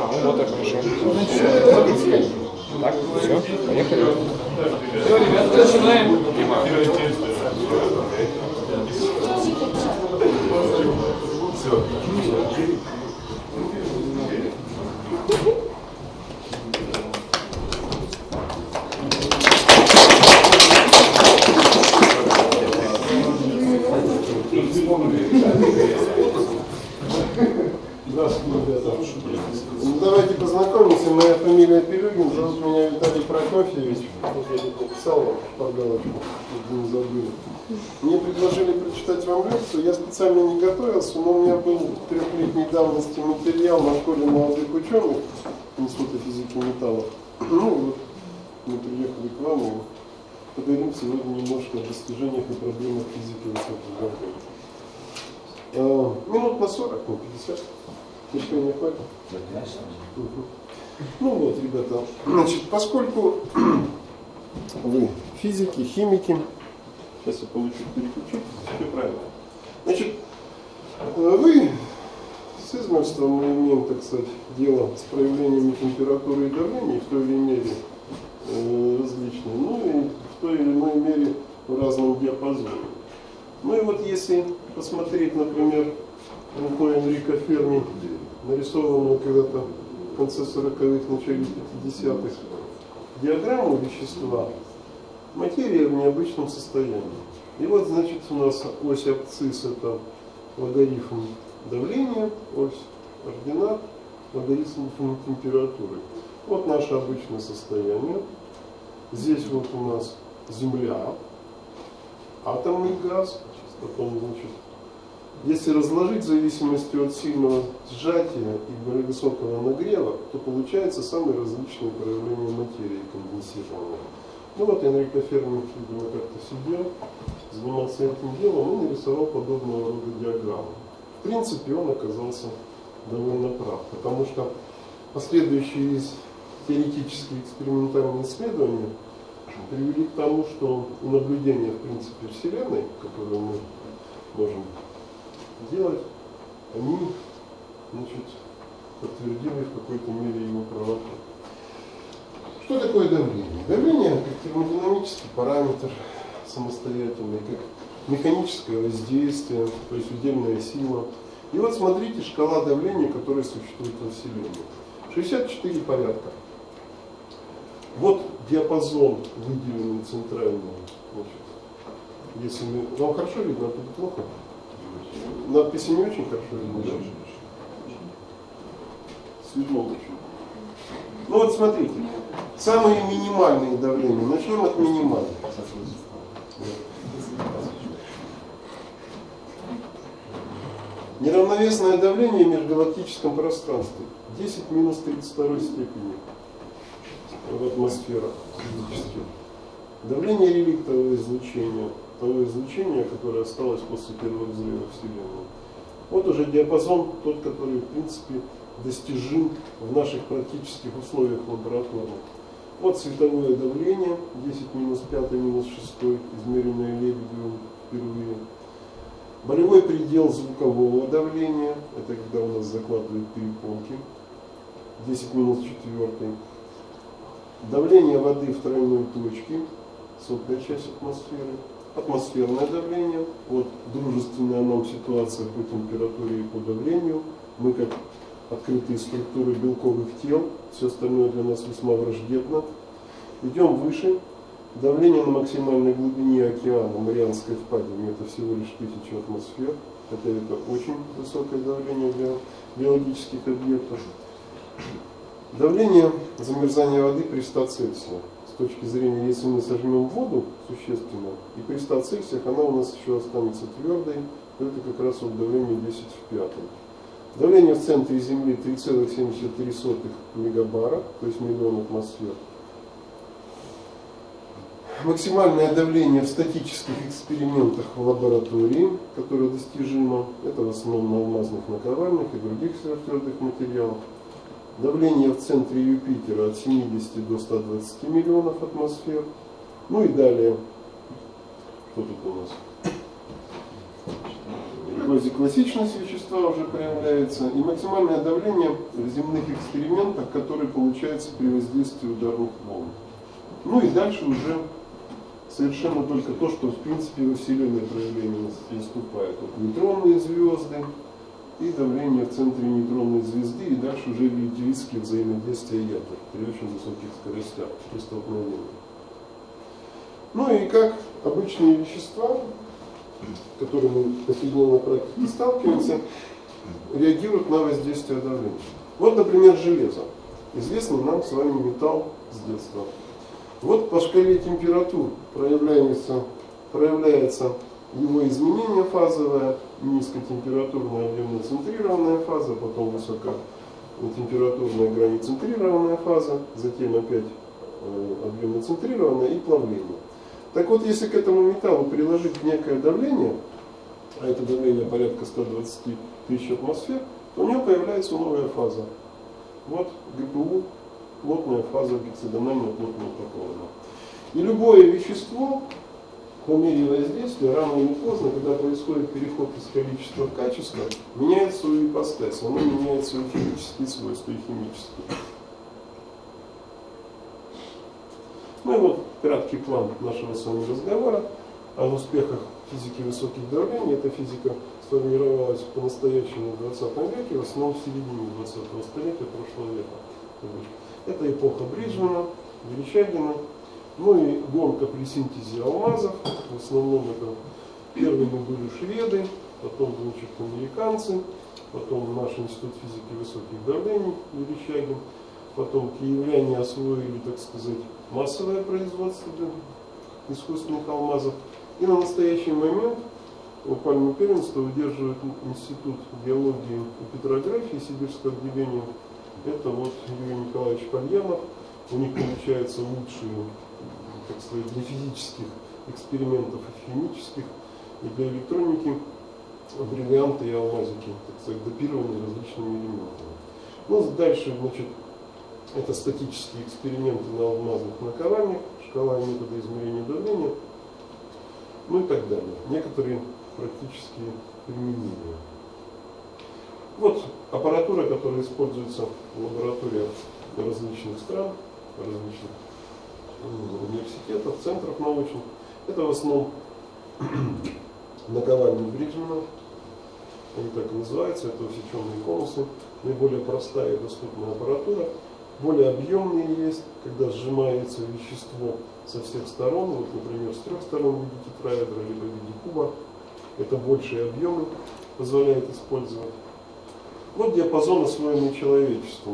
ну вот и хорошо. Так, все, поехали. Все, ребята, начинаем. Все. Ну, давайте познакомимся. Моя фамилия Пилюгин, зовут меня Виталий Прокофьевич. Я тут написал вам погалочку, чтобы не забыли. Мне предложили прочитать вам лекцию. Я специально не готовился, но у меня был 3-летней давности материал на школе молодых ученых Института физики и металлов. Ну вот, мы приехали к вам и поговорим сегодня немножко о достижениях и проблемах физики высоких давлений. Минут на 40, на 50. Решения хватит? Ну вот, ребята, значит, поскольку вы физики, химики, сейчас я получу переключить, все правильно. Значит, вы с измольством мы имеем, так сказать, дело с проявлениями температуры и давления в той или иной мере различные, ну и в той или иной мере в разном диапазоне. Ну и вот если посмотреть, например, рукой Энрико Ферми, нарисованную когда-то в конце 40-х, начале 50-х, диаграмму вещества, материя в необычном состоянии. И вот, значит, у нас ось абсцисс — это логарифм давления, ось ординат, логарифм температуры. Вот наше обычное состояние. Здесь вот у нас Земля, атомный газ, потом, значит, если разложить в зависимости от сильного сжатия и более высокого нагрева, то получается самые различные проявления материи конденсированной. Ну вот Энрико Ферми, видимо, как-то сидел, занимался этим делом и нарисовал подобного рода диаграмму. В принципе, он оказался довольно прав, потому что последующие теоретические экспериментальные исследования привели к тому, что наблюдения, в принципе, Вселенной, которые мы можем делать, они, значит, подтвердили в какой-то мере его правоту. Что такое давление? Давление как термодинамический параметр самостоятельный, как механическое воздействие, то есть удельная сила. И вот смотрите шкала давления, которая существует во Вселенной. 64 порядка. Вот диапазон, выделенный центральный. Значит, если мы... Вам хорошо видно, а тут плохо? Надписи не очень хорошо видно, да? Светло очень. Ну вот смотрите, самые минимальные давления. Начнем от минимальных. Неравновесное давление в межгалактическом пространстве 10 минус 32 степени в атмосферах физических. Давление реликтового излучения, того излучения, которое осталось после первого взрыва Вселенной. Вот уже диапазон, тот, который в принципе достижим в наших практических условиях лабораторных. Вот световое давление, 10 минус 5 минус 6, измеренное Лебедевым впервые. Болевой предел звукового давления, это когда у нас закладывают перепонки, 10 минус 4. Давление воды в тройной точке, сотая часть атмосферы. Атмосферное давление, вот дружественная нам ситуация по температуре и по давлению. Мы как открытые структуры белковых тел, все остальное для нас весьма враждебно. Идем выше. Давление на максимальной глубине океана, Марианской впадине, это всего лишь 1000 атмосфер. Это очень высокое давление для биологических объектов. Давление замерзания воды при 100 Цельсия. С точки зрения, если мы сожмем воду существенно, и при 100 Цельсиях она у нас еще останется твердой, то это как раз вот давление 10 в 5. Давление в центре Земли 3,73 мегабара, то есть миллион атмосфер. Максимальное давление в статических экспериментах в лаборатории, которое достижимо, это в основном на алмазных наковальнях и других сверхтвердых материалах. Давление в центре Юпитера от 70 до 120 миллионов атмосфер. Ну и далее, что тут у нас? Квазиклассичность вещества. вещества уже проявляется, и максимальное давление в земных экспериментах, которое получается при воздействии ударных волн. Ну и дальше уже совершенно только то, что в принципе во Вселенной проявление наступает. Вот нейтронные звезды и давление в центре нейтронной звезды, и дальше уже релятивистские взаимодействия ядер при очень высоких скоростях при столкновении. Ну и как обычные вещества, с которыми мы в повседневной практике сталкиваемся, реагируют на воздействие давления. Вот, например, железо. Известный нам с вами металл с детства. Вот по шкале температур проявляется его изменение фазовое, низкотемпературная объемно-центрированная фаза, потом высокотемпературная границентрированная фаза, затем опять объемно-центрированная и плавление. Так вот, если к этому металлу приложить некое давление, а это давление порядка 120 тысяч атмосфер, то у него появляется новая фаза. Вот ГПУ, плотная фаза, гексагонально плотного такого. И любое вещество по мере воздействия, рано или поздно, когда происходит переход из количества в качество, меняет свою ипостась, оно меняет свои физические свойства и химические. Ну и вот краткий план нашего с вами разговора о успехах физики высоких давлений. Эта физика сформировалась по-настоящему в 20 веке, в основном в середине 20-го столетия прошлого века. Это эпоха Бриджмана, Верещагина, ну и гонка при синтезе алмазов. В основном это первыми были шведы, потом, значит, американцы, потом наш институт физики высоких давлений Верещагин, потом киевляне освоили, так сказать, массовое производство искусственных алмазов. И на настоящий момент пальму первенства удерживает Институт геологии и петрографии Сибирского отделения. Это вот Юрий Николаевич Пальянов. У них получается лучшие, так сказать, для физических экспериментов и химических, и для электроники бриллианты и алмазики, так сказать, допированные различными элементами. Ну, дальше, значит, это статические эксперименты на алмазных наковальнях, шкала и методы измерения давления, ну и так далее. Некоторые практические применения. Вот аппаратура, которая используется в лабораториях различных стран, различных университетов, центров научных. Это в основном наковальни Бриджмана. Они так и называются, это усеченные конусы. Наиболее простая и доступная аппаратура. Более объемные есть, когда сжимается вещество со всех сторон, вот, например, с 3 сторон в виде тетраэдра, либо в виде куба. Это большие объемы позволяет использовать. Вот диапазон, освоенный человечеством.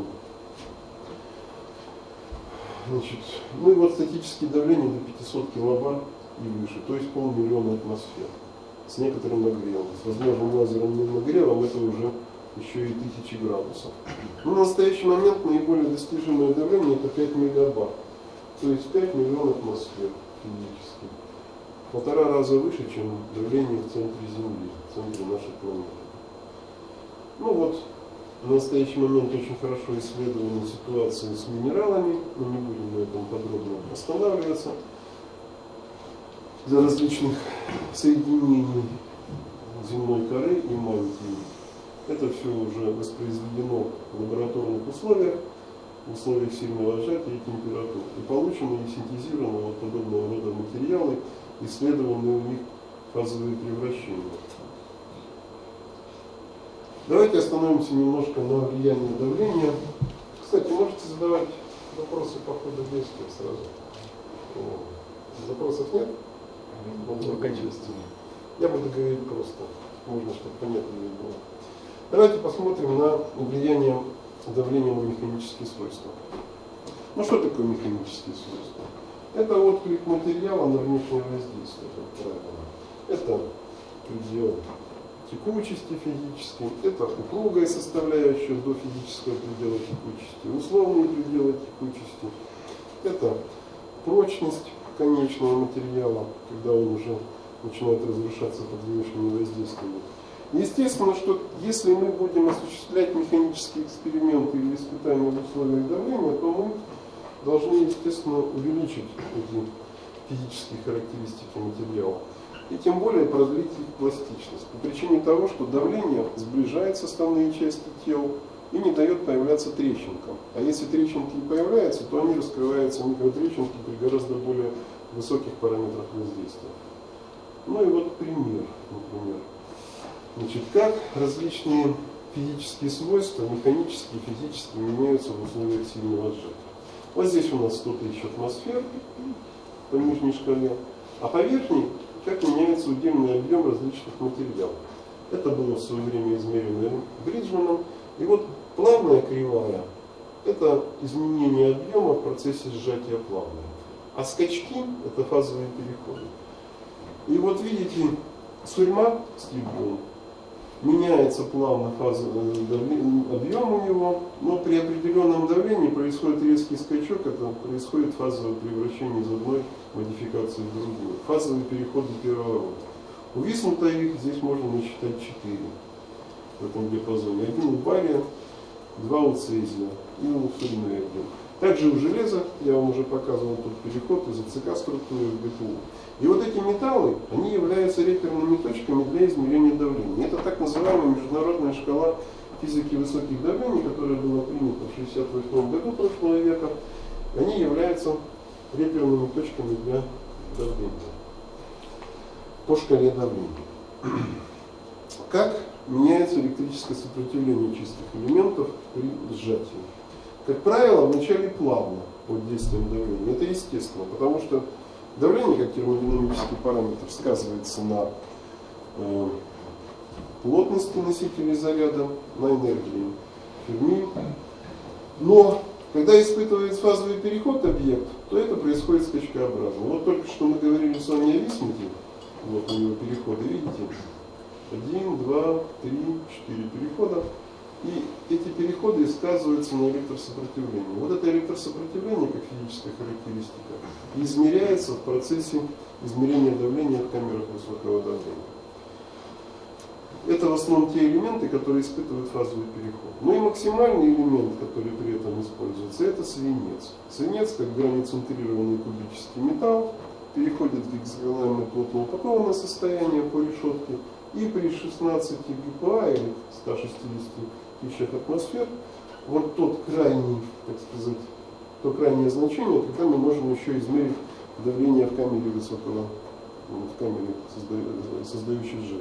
Значит, ну и вот статические давления до 500 килобар и выше, то есть 500 000 атмосфер с некоторым нагревом. С возможным лазерным нагревом это уже еще и 1000 градусов. Но на настоящий момент наиболее достижимое давление это 5 миллибар, то есть 5 миллионов атмосфер физически. 1,5 раза выше, чем давление в центре Земли, в центре нашей планеты. Ну вот, в настоящий момент очень хорошо исследована ситуация с минералами, но не будем на этом подробно останавливаться. Для различных соединений земной коры и мантии. Это все уже воспроизведено в лабораторных условиях, в условиях сильного сжатия и температуры. И получены и синтезированы вот подобного рода материалы, исследованные у них фазовые превращения. Давайте остановимся немножко на влиянии давления. Кстати, можете задавать вопросы по ходу действия сразу. Запросов нет? Я буду говорить просто. Можно, чтобы понятнее было. Давайте посмотрим на влияние давления на механические свойства. Ну что такое механические свойства? Это отклик материала на внешнее воздействие, как правило. Это предел текучести физической, это упругая составляющая до физического предела текучести, условные пределы текучести, это прочность конечного материала, когда он уже начинает разрушаться под внешними воздействиями. Естественно, что если мы будем осуществлять механические эксперименты или испытания в условиях давления, то мы должны, естественно, увеличить эти физические характеристики материала. и тем более продлить их пластичность, по причине того, что давление сближает составные части тел и не дает появляться трещинкам. А если трещинки и появляются, то они раскрываются микротрещинки при гораздо более высоких параметрах воздействия. Ну и вот пример, например. Значит, как различные физические свойства, механические и физические, меняются в условиях сильного сжатия. Вот здесь у нас 100 тысяч атмосфер по нижней шкале, а по верхней, как меняется удельный объем различных материалов. Это было в свое время измерено Бриджманом. И вот плавная кривая – это изменение объема в процессе сжатия плавное. А скачки – это фазовые переходы. И вот видите, сурьма, стильбиум, меняется плавно объем у него, но при определенном давлении происходит резкий скачок, это происходит фазовое превращение из одной модификации в другую. Фазовые переходы первого рода. У виснута их здесь можно насчитать 4 в этом диапазоне. Один у бария, 2 у цезия и у сурьмы. Также у железа, я вам уже показывал тот переход из АЦК структуры в ГПУ. И вот эти металлы, они являются реперными точками для измерения давления. Это так называемая международная шкала физики высоких давлений, которая была принята в 1968 году прошлого века. Они являются реперными точками для давления. По шкале давления. Как меняется электрическое сопротивление чистых элементов при сжатии? Как правило, вначале плавно под действием давления. Это естественно, потому что давление, как термодинамический параметр, сказывается на плотности носителей заряда, на энергии Ферми. Но когда испытывается фазовый переход объект, то это происходит скачкообразно. Вот только что мы говорили с вами о висмуте, вот у него переходы, видите? 1, 2, 3, 4 перехода. И эти переходы сказываются на электросопротивлении. Вот это электросопротивление, как физическая характеристика, измеряется в процессе измерения давления в камерах высокого давления. Это в основном те элементы, которые испытывают фазовый переход. Ну и максимальный элемент, который при этом используется, это свинец. Свинец, как границентрированный кубический металл, переходит в гексагональное плотно упакованное состояние по решетке, и при 16 ГПА или 160 тысячах атмосфер, вот тот крайний, так сказать, то крайнее значение, когда мы можем еще измерить давление в камере высокого, в камере, создающей сжатие.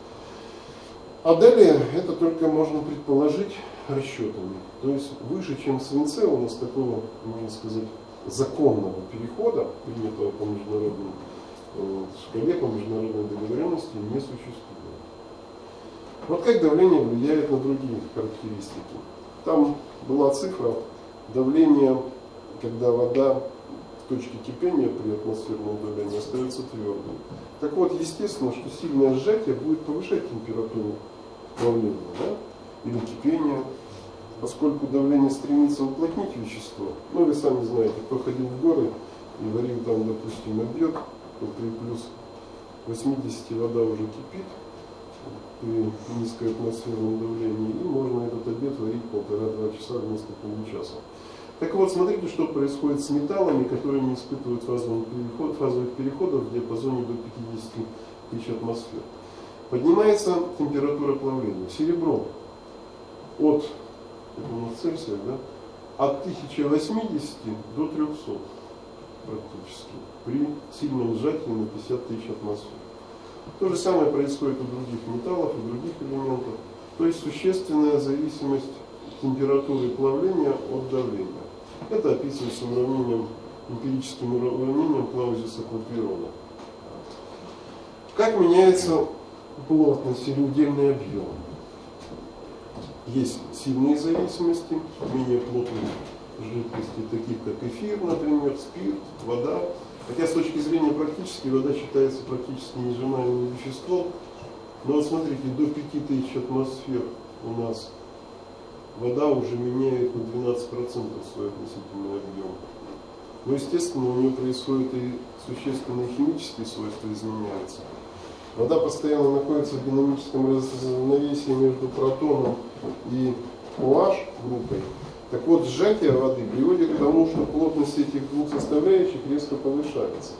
А далее это только можно предположить расчетами. То есть выше, чем в свинце, у нас такого, можно сказать, законного перехода, принятого по международной шкале, по международной договоренности, не существует. Вот как давление влияет на другие характеристики. Там была цифра давления, когда вода в точке кипения при атмосферном давлении остается твердой. Так вот, естественно, что сильное сжатие будет повышать температуру плавления, да? Или кипения, поскольку давление стремится уплотнить вещество. Ну, вы сами знаете, кто ходил в горы и варил там, допустим, обед, то при плюс 80 вода уже кипит при низкоатмосферном давлении, и можно этот обед варить 1,5-2 часа вместо получаса. Так вот, смотрите, что происходит с металлами, которые не испытывают фазовых переходов в диапазоне до 50 тысяч атмосфер. Поднимается температура плавления. Серебро от, это у нас Цельсия, да, от 1080 до 300 практически при сильном сжатии на 50 тысяч атмосфер. То же самое происходит у других металлов и других элементов. То есть существенная зависимость температуры плавления от давления. Это описывается уравнением, эмпирическим уравнением Клаузиуса-Клапейрона. Как меняется плотность или удельный объем? Есть сильные зависимости, менее плотные жидкости, таких как эфир, например, спирт, вода. Хотя с точки зрения практически вода считается практически несжимаемым веществом. Но вот смотрите, до 5000 атмосфер у нас вода уже меняет на 12% свой относительный объем. Но естественно у нее происходят и существенные химические свойства изменяются. Вода постоянно находится в динамическом равновесии между протоном и OH группой. Так вот, сжатие воды приводит к тому, что плотность этих двух составляющих резко повышается.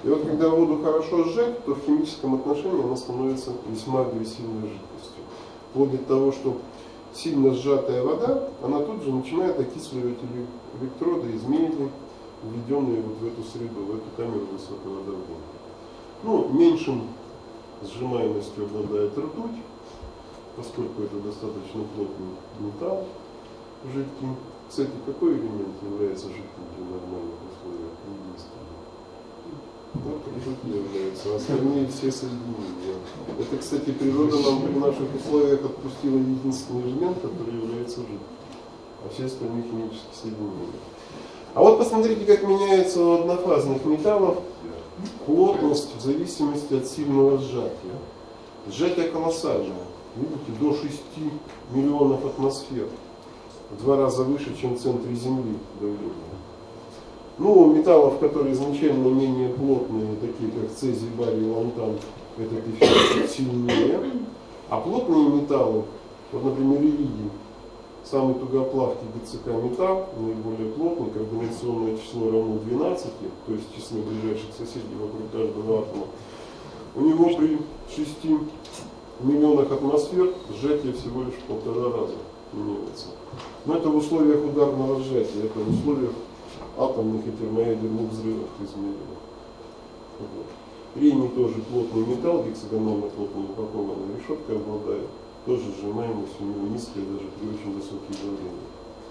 И вот когда воду хорошо сжать, то в химическом отношении она становится весьма агрессивной жидкостью. Вплоть до того, что сильно сжатая вода, она тут же начинает окисливать электроды из меди, введенные вот в эту среду, в эту камеру высокого давления. Ну, меньшим сжимаемостью обладает ртуть, поскольку это достаточно плотный металл жидкий. Кстати, какой элемент является жидким при нормальных условиях? Единственный. Вот ртуть является, а остальные все соединения. Это, кстати, природа нам при наших условиях отпустила единственный элемент, который является жидким, а все остальные химические соединения. А вот посмотрите, как меняется у однофазных металлов плотность в зависимости от сильного сжатия. Сжатие колоссальное. Видите, до 6 миллионов атмосфер. В 2 раза выше, чем в центре Земли давление. Ну, у металлов, которые изначально менее плотные, такие как цезий, барий, лантан, этот эффект сильнее. А плотные металлы, вот, например, иридий, самый тугоплавкий ГЦК металл, наиболее плотный, комбинационное число равно 12, то есть число ближайших соседей вокруг каждого атома, у него при 6 миллионах атмосфер сжатие всего лишь в 1,5 раза меняется. Но это в условиях ударного сжатия, это в условиях атомных и термоядерных взрывов измерено. Вот. Рейний тоже плотный металл, гексагонально плотно упакованная решетка обладает. Тоже сжимаемость у него низкая, даже при очень высоких давлениях.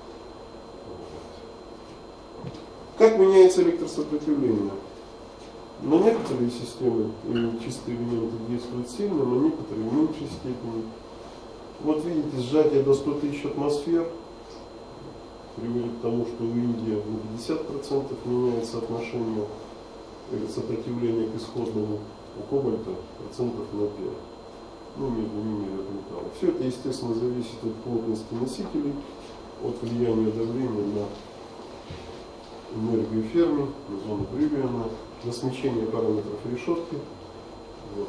Вот. Как меняется электросопротивление? На некоторые системы и чистые элементы действуют сильно, на некоторые в меньшей степени. Вот видите, сжатие до 100 тысяч атмосфер приводит к тому, что у Индии на 50% меняется отношение сопротивления к исходному, у кобальта процентов на 5. Ну, между ними от металла. Все это, естественно, зависит от плотности носителей, от влияния давления на энергию Ферми, на зону Брюгена, на смещение параметров решетки. Вот.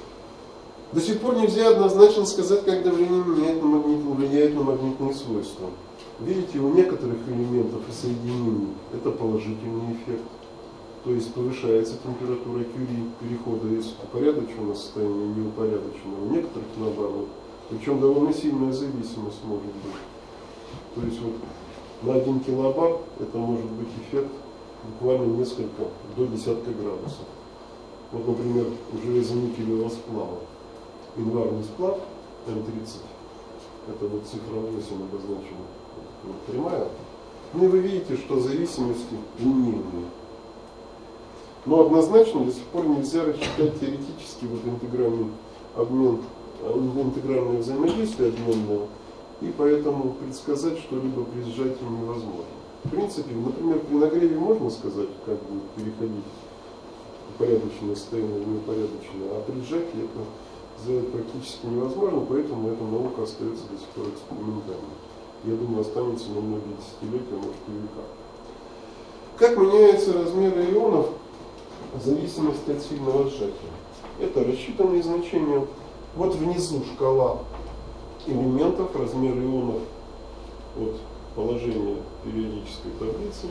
До сих пор нельзя однозначно сказать, как давление влияет на магнитные свойства. Видите, у некоторых элементов и соединений это положительный эффект. То есть повышается температура Кюри, перехода из упорядоченного состояния в неупорядоченного. У некоторых наоборот. Причем довольно сильная зависимость может быть. То есть вот на 1 килобар это может быть эффект буквально несколько, до десятка градусов. Вот, например, у железоникелевого сплава. Инварный сплав М30. Это вот цифра 8 обозначена. Вот прямая. Ну и вы видите, что зависимости линейные. Но однозначно до сих пор нельзя рассчитать теоретически вот интегральный обмен, интегральное взаимодействие обменное, и поэтому предсказать что-либо при сжатии невозможно. В принципе, например, при нагреве можно сказать, как будет переходить упорядоченное состояние в неупорядоченное, а при сжатии это сделать практически невозможно, поэтому эта наука остается до сих пор экспериментальной. Я думаю, останется на многие десятилетия, может и века. Как меняются размеры ионов в зависимости от сильного сжатия? Это рассчитанные значения. Вот внизу шкала элементов, размер ионов от положения периодической таблицы.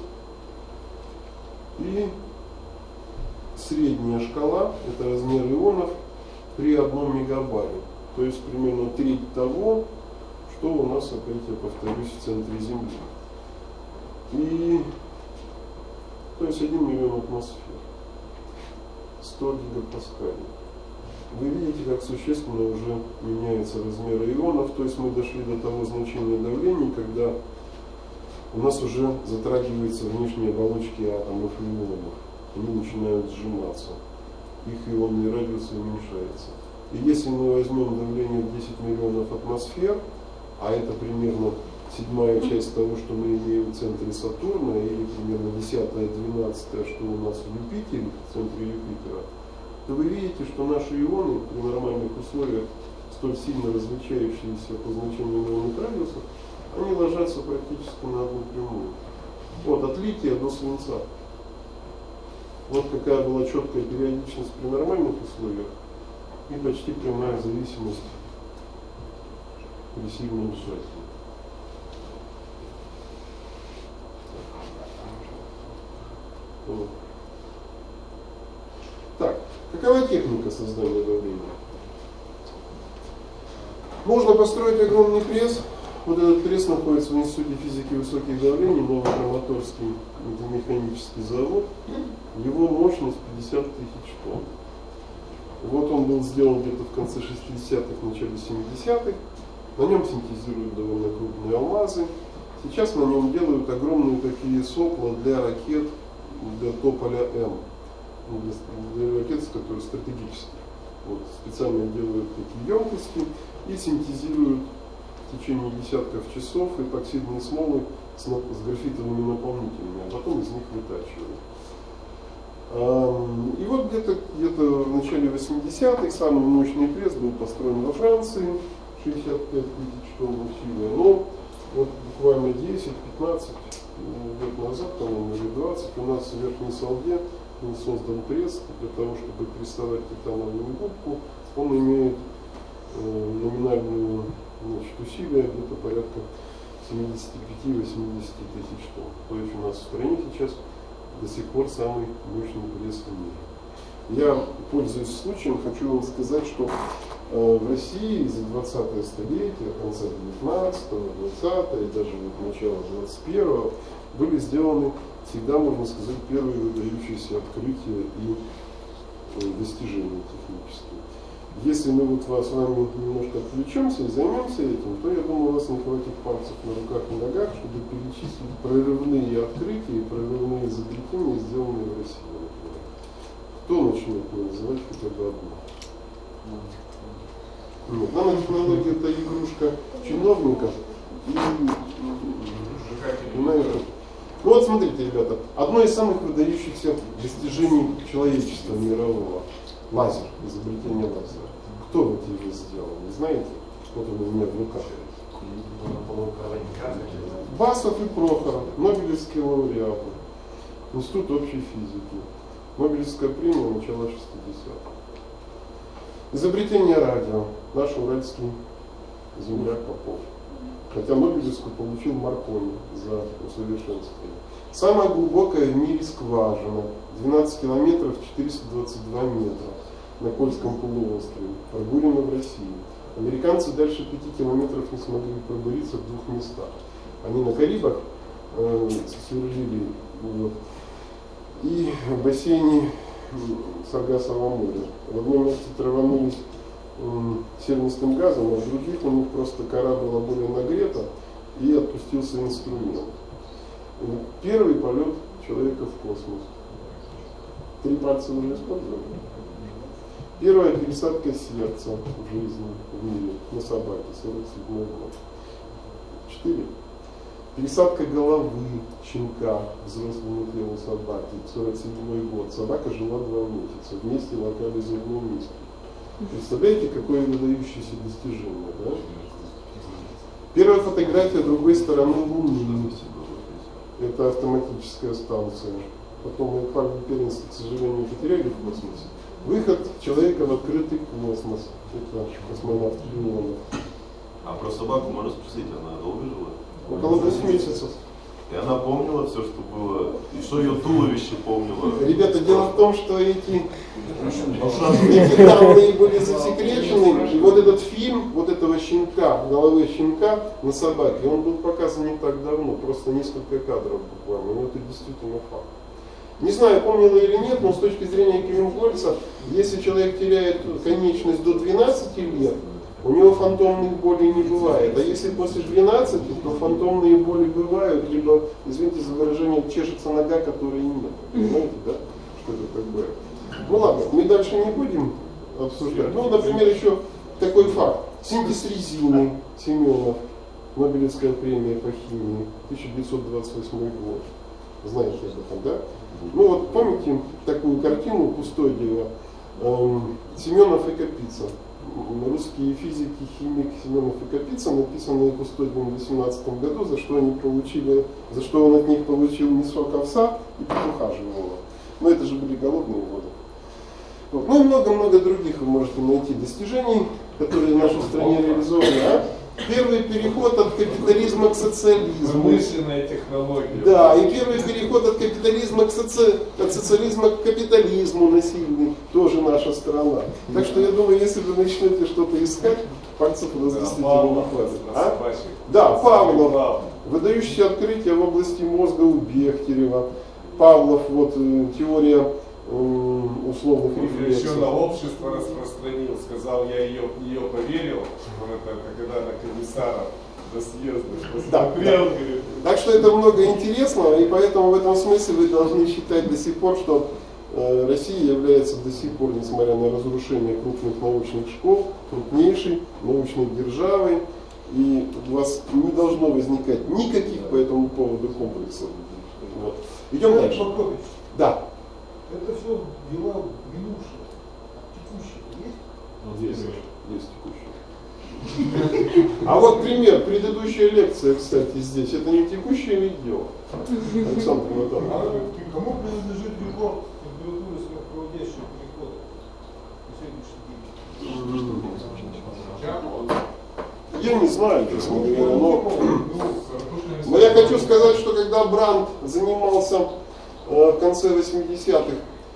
И средняя шкала – это размер ионов при 1 мегабаре. То есть примерно треть того, что у нас, опять я повторюсь, в центре Земли. И, то есть 1 миллион атмосфер. 100 гигапаскалей. Вы видите, как существенно уже меняется размер ионов, то есть мы дошли до того значения давления, когда у нас уже затрагиваются внешние оболочки атомов и ионов. Они начинают сжиматься. Их ионный радиус уменьшается. И если мы возьмем давление 10 миллионов атмосфер, а это примерно 7-я часть того, что мы имеем в центре Сатурна, или примерно 10-я, 12-я, что у нас в Юпитере, в центре Юпитера, то вы видите, что наши ионы при нормальных условиях, столь сильно различающиеся по значению ионных радиусов, они ложатся практически на одну прямую. Вот, от лития до свинца. Вот какая была четкая периодичность при нормальных условиях и почти прямая зависимость при сильном сжатии. Вот. Какова техника создания давления? Можно построить огромный пресс. Вот этот пресс находится в Институте физики высоких давлений, Новокраматорский механический завод. Его мощность 50 тысяч тонн. Вот он был сделан где-то в конце 60-х, начале 70-х. На нем синтезируют довольно крупные алмазы. Сейчас на нем делают огромные такие сопла для ракет, для Тополя М. Для ракет, которые стратегические. Вот, специально делают такие емкости и синтезируют в течение десятков часов эпоксидные смолы с графитовыми наполнителями, а потом из них вытачивают. И вот где-то в начале 80-х самый мощный пресс был построен во Франции, 65 тысяч тонн усилия, но вот буквально 10-15 лет назад, по-моему, или 20, у нас в Верхней Салде был создан пресс для того, чтобы прессовать титановую губку. Он имеет номинальную усилие где-то порядка 75-80 тысяч тонн. То есть у нас в стране сейчас до сих пор самый мощный пресс в мире. Я, пользуясь случаем, хочу вам сказать, что в России за 20-е столетие, конца 19-го, 20-го и даже вот начала 21-го были сделаны, всегда можно сказать, первые выдающиеся открытия и достижения технические. Если мы вот с вами немножко отвлечемся и займемся этим, то я думаю, у вас не хватит пальцев на руках и ногах, чтобы перечислить прорывные открытия и прорывные изобретения, сделанные в России, например. Кто начнет называть хотя бы одно? Нет, нанотехнология — это игрушка чиновников. Понимаете? Ну вот смотрите, ребята, одно из самых выдающихся достижений человечества мирового — лазер, изобретение лазера. Кто вот его сделал, вы знаете? Вот он у меня в руках. Басов и Прохоров, нобелевские лауреаты, Институт общей физики, Нобелевская премия начала 60-х. Изобретение радио, наш уральский земляк Попов. Хотя Нобелевскую получил Маркони за усовершенствование. Самая глубокая в мире скважина, 12 километров 422 метра на Кольском полуострове, прогулена в России. Американцы дальше 5 километров не смогли пробуриться в двух местах. Они на Карибах сверлили и в бассейне Саргассового моря. В одном месте траванулись сернистым газом, а в других у них просто кора была более нагрета и отпустился инструмент. Первый полет человека в космос. 3 пальца уже использовали. Первая пересадка сердца в жизни в мире на собаке, 47 год. 4. Пересадка головы щенка взрослому телу собаки, 47 год. Собака жила 2 месяца, вместе локали зубную миску. Представляете, какое выдающееся достижение, да? Первая фотография другой стороны Луны. Это автоматическая станция. Потом мы флаги первенства, к сожалению, потеряли в космосе. Выход человека в открытый космос. Это космонавт Леонов. А про собаку можно спросить, она долго жила? Около 8 месяцев. И она помнила все, что было, и что ее туловище помнило. Ребята, дело в том, что эти данные были засекречены. И вот этот фильм, вот этого щенка, головы щенка на собаке, он был показан не так давно, просто несколько кадров буквально. Но это действительно факт. Не знаю, помнила или нет, но с точки зрения Кельмгольца, если человек теряет конечность до 12 лет, у него фантомных болей не бывает. А если после 12, то фантомные боли бывают, либо, извините за выражение, чешется нога, которой нет. Понимаете, да? Что это такое? Ну ладно, мы дальше не будем обсуждать. Ну, например, еще такой факт. Синтез резины Семенов, Нобелевская премия по химии, 1928 год. Знаете об этом, да? Ну вот помните такую картину Кустодиева «Семенов и Капица». Русские физики, химик Семенов и Капица, написанные Кустодиевым в 18 году, за что он от них получил мешок овса и петуха живого. Но это же были голодные годы. Вот. Ну и много-много других вы можете найти достижений, которые в нашей стране реализованы. первый переход от капитализма к социализму. Промышленная технология. Да, и первый переход от капитализма от социализма к капитализму насильный, тоже наша страна. Так что я думаю, если вы начнете что-то искать, пальцев у нас действительно не хватит. А? Да, Павлов. Выдающиеся открытия в области мозга у Бехтерева. Павлов, вот теория условных рефлексов. Еще на общество распространил, сказал, я ее поверил, когда на комиссара до съезда посмотрел. Да. Так что это много интересного, и поэтому в этом смысле вы должны считать до сих пор, что Россия является до сих пор, несмотря на разрушение крупных научных школ, крупнейшей научной державой, и у вас не должно возникать никаких по этому поводу комплексов. Вот. Идем дальше. Да. Это все дела минувшие. Текущие есть? Есть текущие. А вот пример, предыдущая лекция, кстати, здесь, это не текущее ли дело? Александр Иванович. А кому принадлежит рекорд температуры сверхпроводящего перехода на сегодняшний день? Я не знаю, честно говоря, но я хочу сказать, что когда Брандт занимался в конце 80-х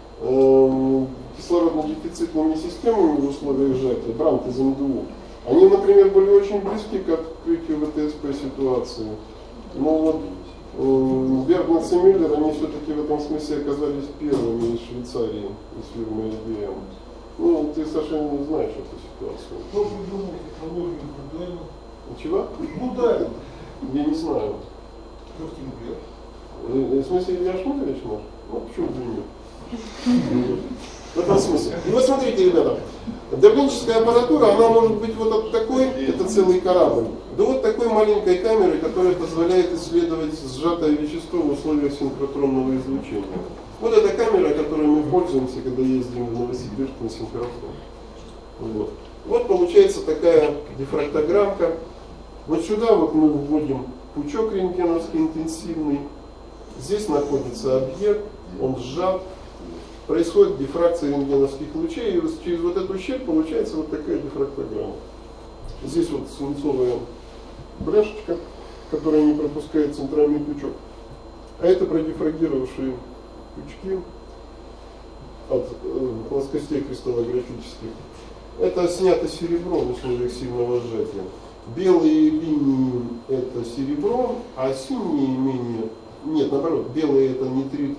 кислородно-дефицитными системами в условиях сжатия, Брандт из МДУ, они, например, были очень близки к открытию ВТСП ситуации. Но вот Бергман и Мюллер, они все-таки в этом смысле оказались первыми из Швейцарии, из фирмы IBM. Ну, ты совершенно не знаешь эту ситуацию. Кто придумал технологию Дайна? Чего? Ну да. Я не знаю. Кто Стимглер? В смысле, Илья Шмутович наш? Ну, почему бы нет? В этом смысле. И вот смотрите, ребята, давленческая аппаратура, она может быть вот от такой, это целый корабль, до вот такой маленькой камеры, которая позволяет исследовать сжатое вещество в условиях синхротронного излучения. Вот эта камера, которой мы пользуемся, когда ездим в Новосибирск на синхротрон. Вот получается такая дифрактограммка. Вот сюда вот мы вводим пучок рентгеновский интенсивный. Здесь находится объект, он сжат. Происходит дифракция рентгеновских лучей, и через вот эту щель получается вот такая дифрактограмма. Здесь вот свинцовая бляшечка, которая не пропускает центральный пучок. А это продифрагировавшие пучки от плоскостей кристаллографических. Это снято серебро в условиях сильного сжатия. Белые линии это серебро, а синие менее... Нет, наоборот, белые это нитрит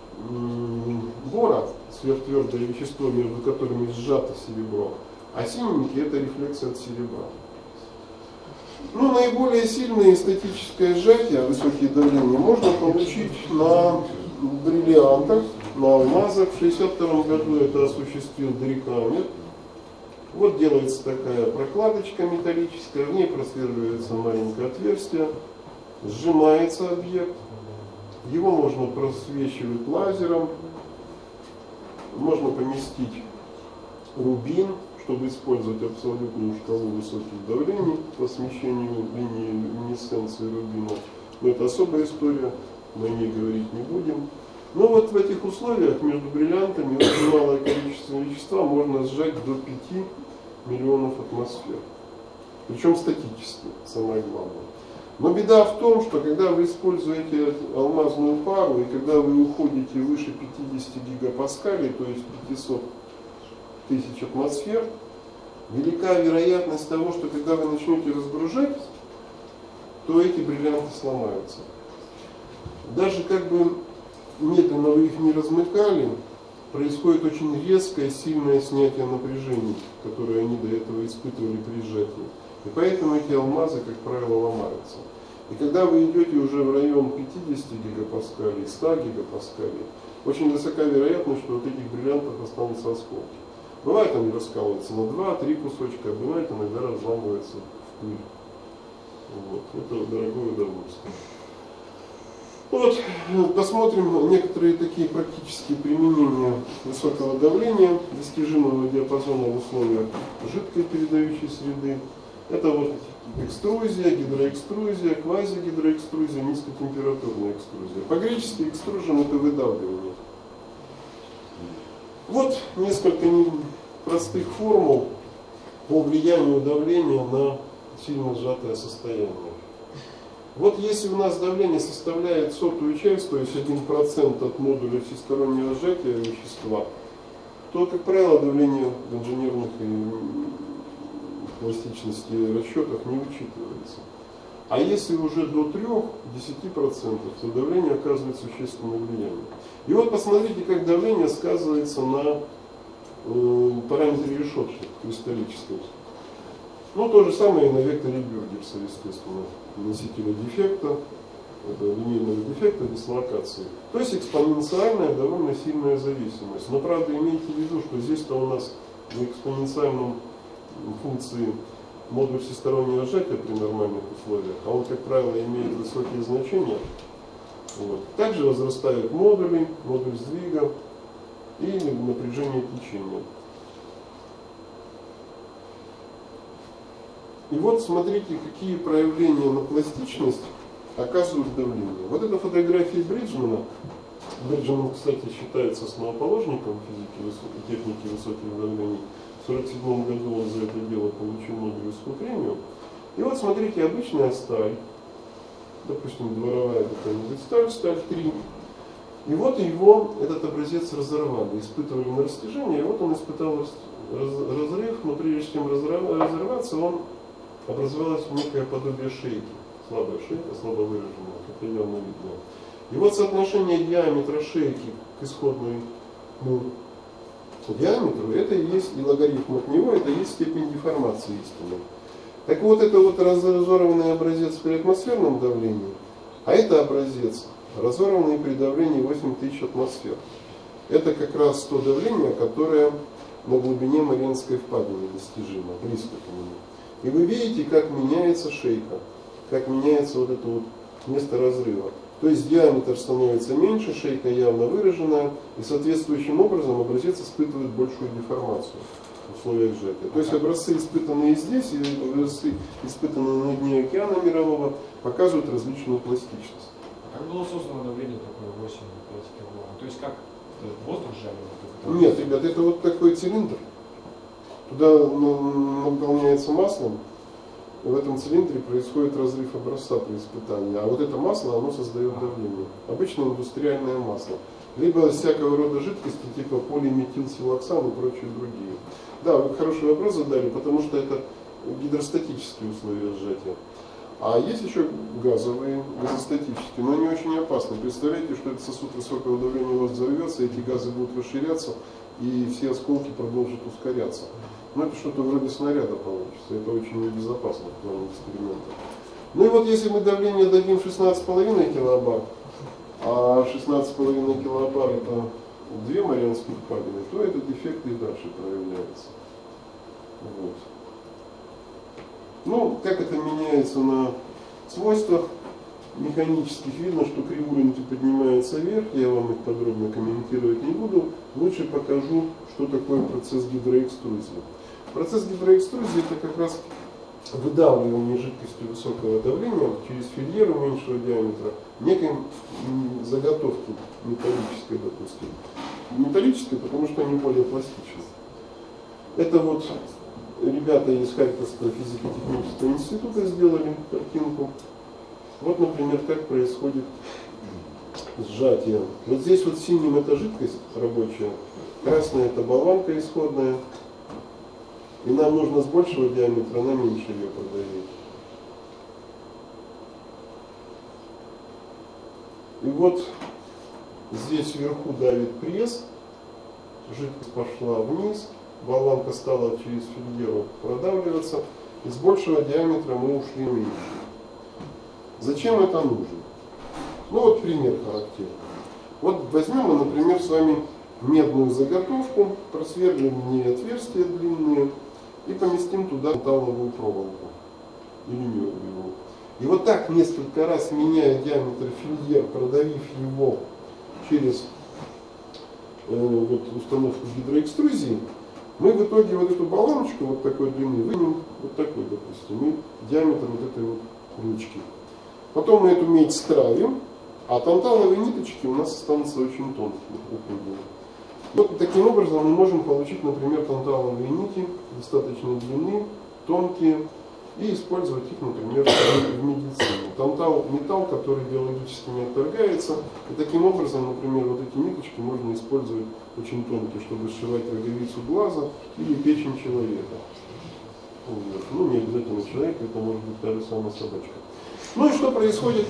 бора, сверхтвердое вещество, между которыми сжато серебро, а синенькие это рефлексы от серебра. Ну, наиболее сильное статическое сжатие, высокие давления, можно получить на бриллиантах, на алмазах. В 1962 году это осуществил Дерикамер. Вот делается такая прокладочка металлическая, в ней просверливается маленькое отверстие, сжимается объект. Его можно просвечивать лазером, можно поместить рубин, чтобы использовать абсолютную шкалу высоких давлений по смещению линии люминесценции рубина. Но это особая история, мы о ней говорить не будем. Но вот в этих условиях между бриллиантами очень малое количество вещества можно сжать до 5 миллионов атмосфер. Причем статически, самое главное. Но беда в том, что когда вы используете алмазную пару, и когда вы уходите выше 50 гигапаскалей, то есть 500 тысяч атмосфер, велика вероятность того, что когда вы начнете разгружать, то эти бриллианты сломаются. Даже как бы медленно вы их не размыкали, происходит очень резкое, сильное снятие напряжений, которое они до этого испытывали при сжатии. И поэтому эти алмазы, как правило, ломаются. И когда вы идете уже в район 50 гигапаскалей, 100 гигапаскалей, очень высока вероятность, что от этих бриллиантов останутся осколки. Бывает, они раскалываются на 2-3 кусочка, а бывает, иногда разламываются в пыль. Вот. Это дорогое удовольствие. Вот, посмотрим некоторые такие практические применения высокого давления, достижимого диапазона в условиях жидкой передающей среды. Это вот экструзия, гидроэкструзия, квазигидроэкструзия, низкотемпературная экструзия. По-гречески экстружен это выдавливание. Вот несколько простых формул по влиянию давления на сильно сжатое состояние. Вот если у нас давление составляет сотую часть, то есть 1% от модуля всестороннего сжатия вещества, то, как правило, давление в инженерных и пластичности расчетах не учитывается. А если уже до 3-10%, то давление оказывает существенное влияние. И вот посмотрите, как давление сказывается на параметре решетки кристаллической. Ну, то же самое и на векторе Бюргерса, естественно, носителя дефекта, это линейного дефекта дислокации. То есть экспоненциальная, довольно сильная зависимость. Но, правда, имейте в виду, что здесь-то у нас в экспоненциальном функции модуль всестороннего сжатия при нормальных условиях, а он, как правило, имеет высокие значения. Вот. Также возрастают модули, модуль сдвига и напряжение течения. И вот смотрите, какие проявления на пластичность оказывают давление. Вот это фотографии Бриджмана. Бриджман, кстати, считается основоположником физики и техники высоких давлений. В 1947 году он за это дело получил Нобелевскую премию. И вот смотрите, обычная сталь, допустим, дворовая какая-нибудь сталь, сталь 3. И вот его, этот образец разорвали, испытывали на растяжение, и вот он испытал разрыв, но прежде чем разорваться, он образовалось некое подобие шейки, слабая шейка, слабо выраженная, как явно видно. И вот соотношение диаметра шейки к исходному диаметру, это и есть, и логарифм от него, это и есть степень деформации истины. Так вот, это вот разорванный образец при атмосферном давлении, а это образец, разорванный при давлении 8000 атмосфер. Это как раз то давление, которое на глубине Марианской впадины достижимо, близко к нему. И вы видите, как меняется шейка, как меняется вот это вот место разрыва. То есть диаметр становится меньше, шейка явно выраженная, и соответствующим образом образец испытывает большую деформацию в условиях сжатия. То есть образцы, испытанные здесь, и образцы, испытанные на дне океана мирового, показывают различную пластичность. А как было создано давление такое 8-5 килограмм? То есть как воздух сжали? Нет, ребят, это вот такой цилиндр. Туда наполняется маслом, и в этом цилиндре происходит разрыв образца при испытании. А вот это масло, оно создает давление. Обычно индустриальное масло. Либо всякого рода жидкости, типа полиметилсилоксан и прочие другие. Да, вы хороший вопрос задали, потому что это гидростатические условия сжатия. А есть еще газовые, газостатические, но они очень опасны. Представляете, что этот сосуд высокого давления у вас взорвется, эти газы будут расширяться, и все осколки продолжат ускоряться. Но это что-то вроде снаряда получится. Это очень небезопасно в плане эксперимента. Ну и вот если мы давление дадим 16,5 килобар, а 16,5 килобар это 2 Марианских впадины, то этот эффект и дальше проявляется. Вот. Ну, как это меняется на свойствах механических, видно, что кривульники поднимаются вверх, я вам их подробно комментировать не буду, лучше покажу, что такое процесс гидроэкструзии. Процесс гидроэкструзии это как раз выдавливание жидкости высокого давления через фильеру меньшего диаметра некой заготовки металлической, допустим. Металлической, потому что они более пластичны. Это вот ребята из Харьковского физико-технического института сделали картинку. Вот, например, как происходит сжатие. Вот здесь вот синим это жидкость рабочая, красная это болванка исходная. И нам нужно с большего диаметра на меньше ее продавить. И вот здесь вверху давит пресс, жидкость пошла вниз, болванка стала через фильеру продавливаться, и с большего диаметра мы ушли меньше. Зачем это нужно? Ну вот пример характерный. Вот возьмем мы, например, с вами медную заготовку, просверлим в ней отверстия длинные и поместим туда металловую проволоку или мёрзлевую. И вот так несколько раз, меняя диаметр фильер, продавив его через вот, установку гидроэкструзии, мы в итоге вот эту баллоночку вот такой длины вынем вот такой, допустим, и диаметр вот этой вот ручки. Потом мы эту медь стравим, а танталовые ниточки у нас останутся очень тонкие, упругие. Вот таким образом мы можем получить, например, танталовые нити достаточной длины, тонкие и использовать их, например, в медицине. Металл, который биологически не отторгается, и таким образом, например, вот эти ниточки можно использовать очень тонкие, чтобы сшивать роговицу глаза или печень человека. Вот. Ну, не обязательно человек, это может быть та же самая собачка. Ну и что происходит?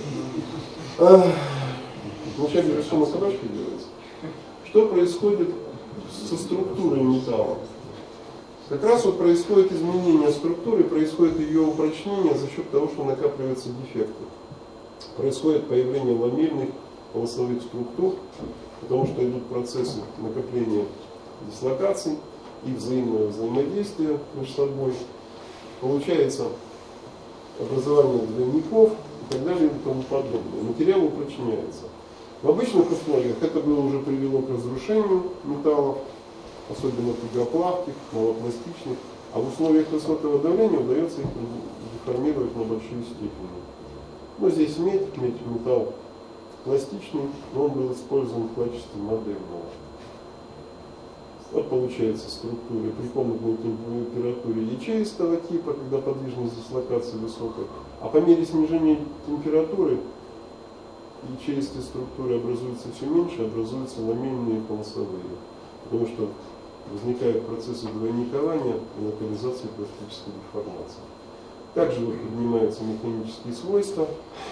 Вначале рисунок собачки делается. Что происходит со структурой металла? Как раз вот происходит изменение структуры, происходит ее упрочнение за счет того, что накапливаются дефекты. Происходит появление ламельных полосовых структур, потому что идут процессы накопления дислокаций и взаимного взаимодействия между собой. Получается образование двойников и так далее и тому подобное. Материал упрочняется. В обычных условиях это было уже привело к разрушению металлов, особенно тугоплавких, малопластичных, а в условиях высокого давления удается их деформировать на большие степени. Но здесь медь металл пластичный, но он был использован в качестве модельного. Вот получается структура при комнатной температуре ячеистого типа, когда подвижность дислокации высокая, а по мере снижения температуры ячеистые структуры образуются все меньше, образуются ламельные полосовые, потому что возникают процессы двойникования и локализации пластической деформации. Также вот поднимаются механические свойства.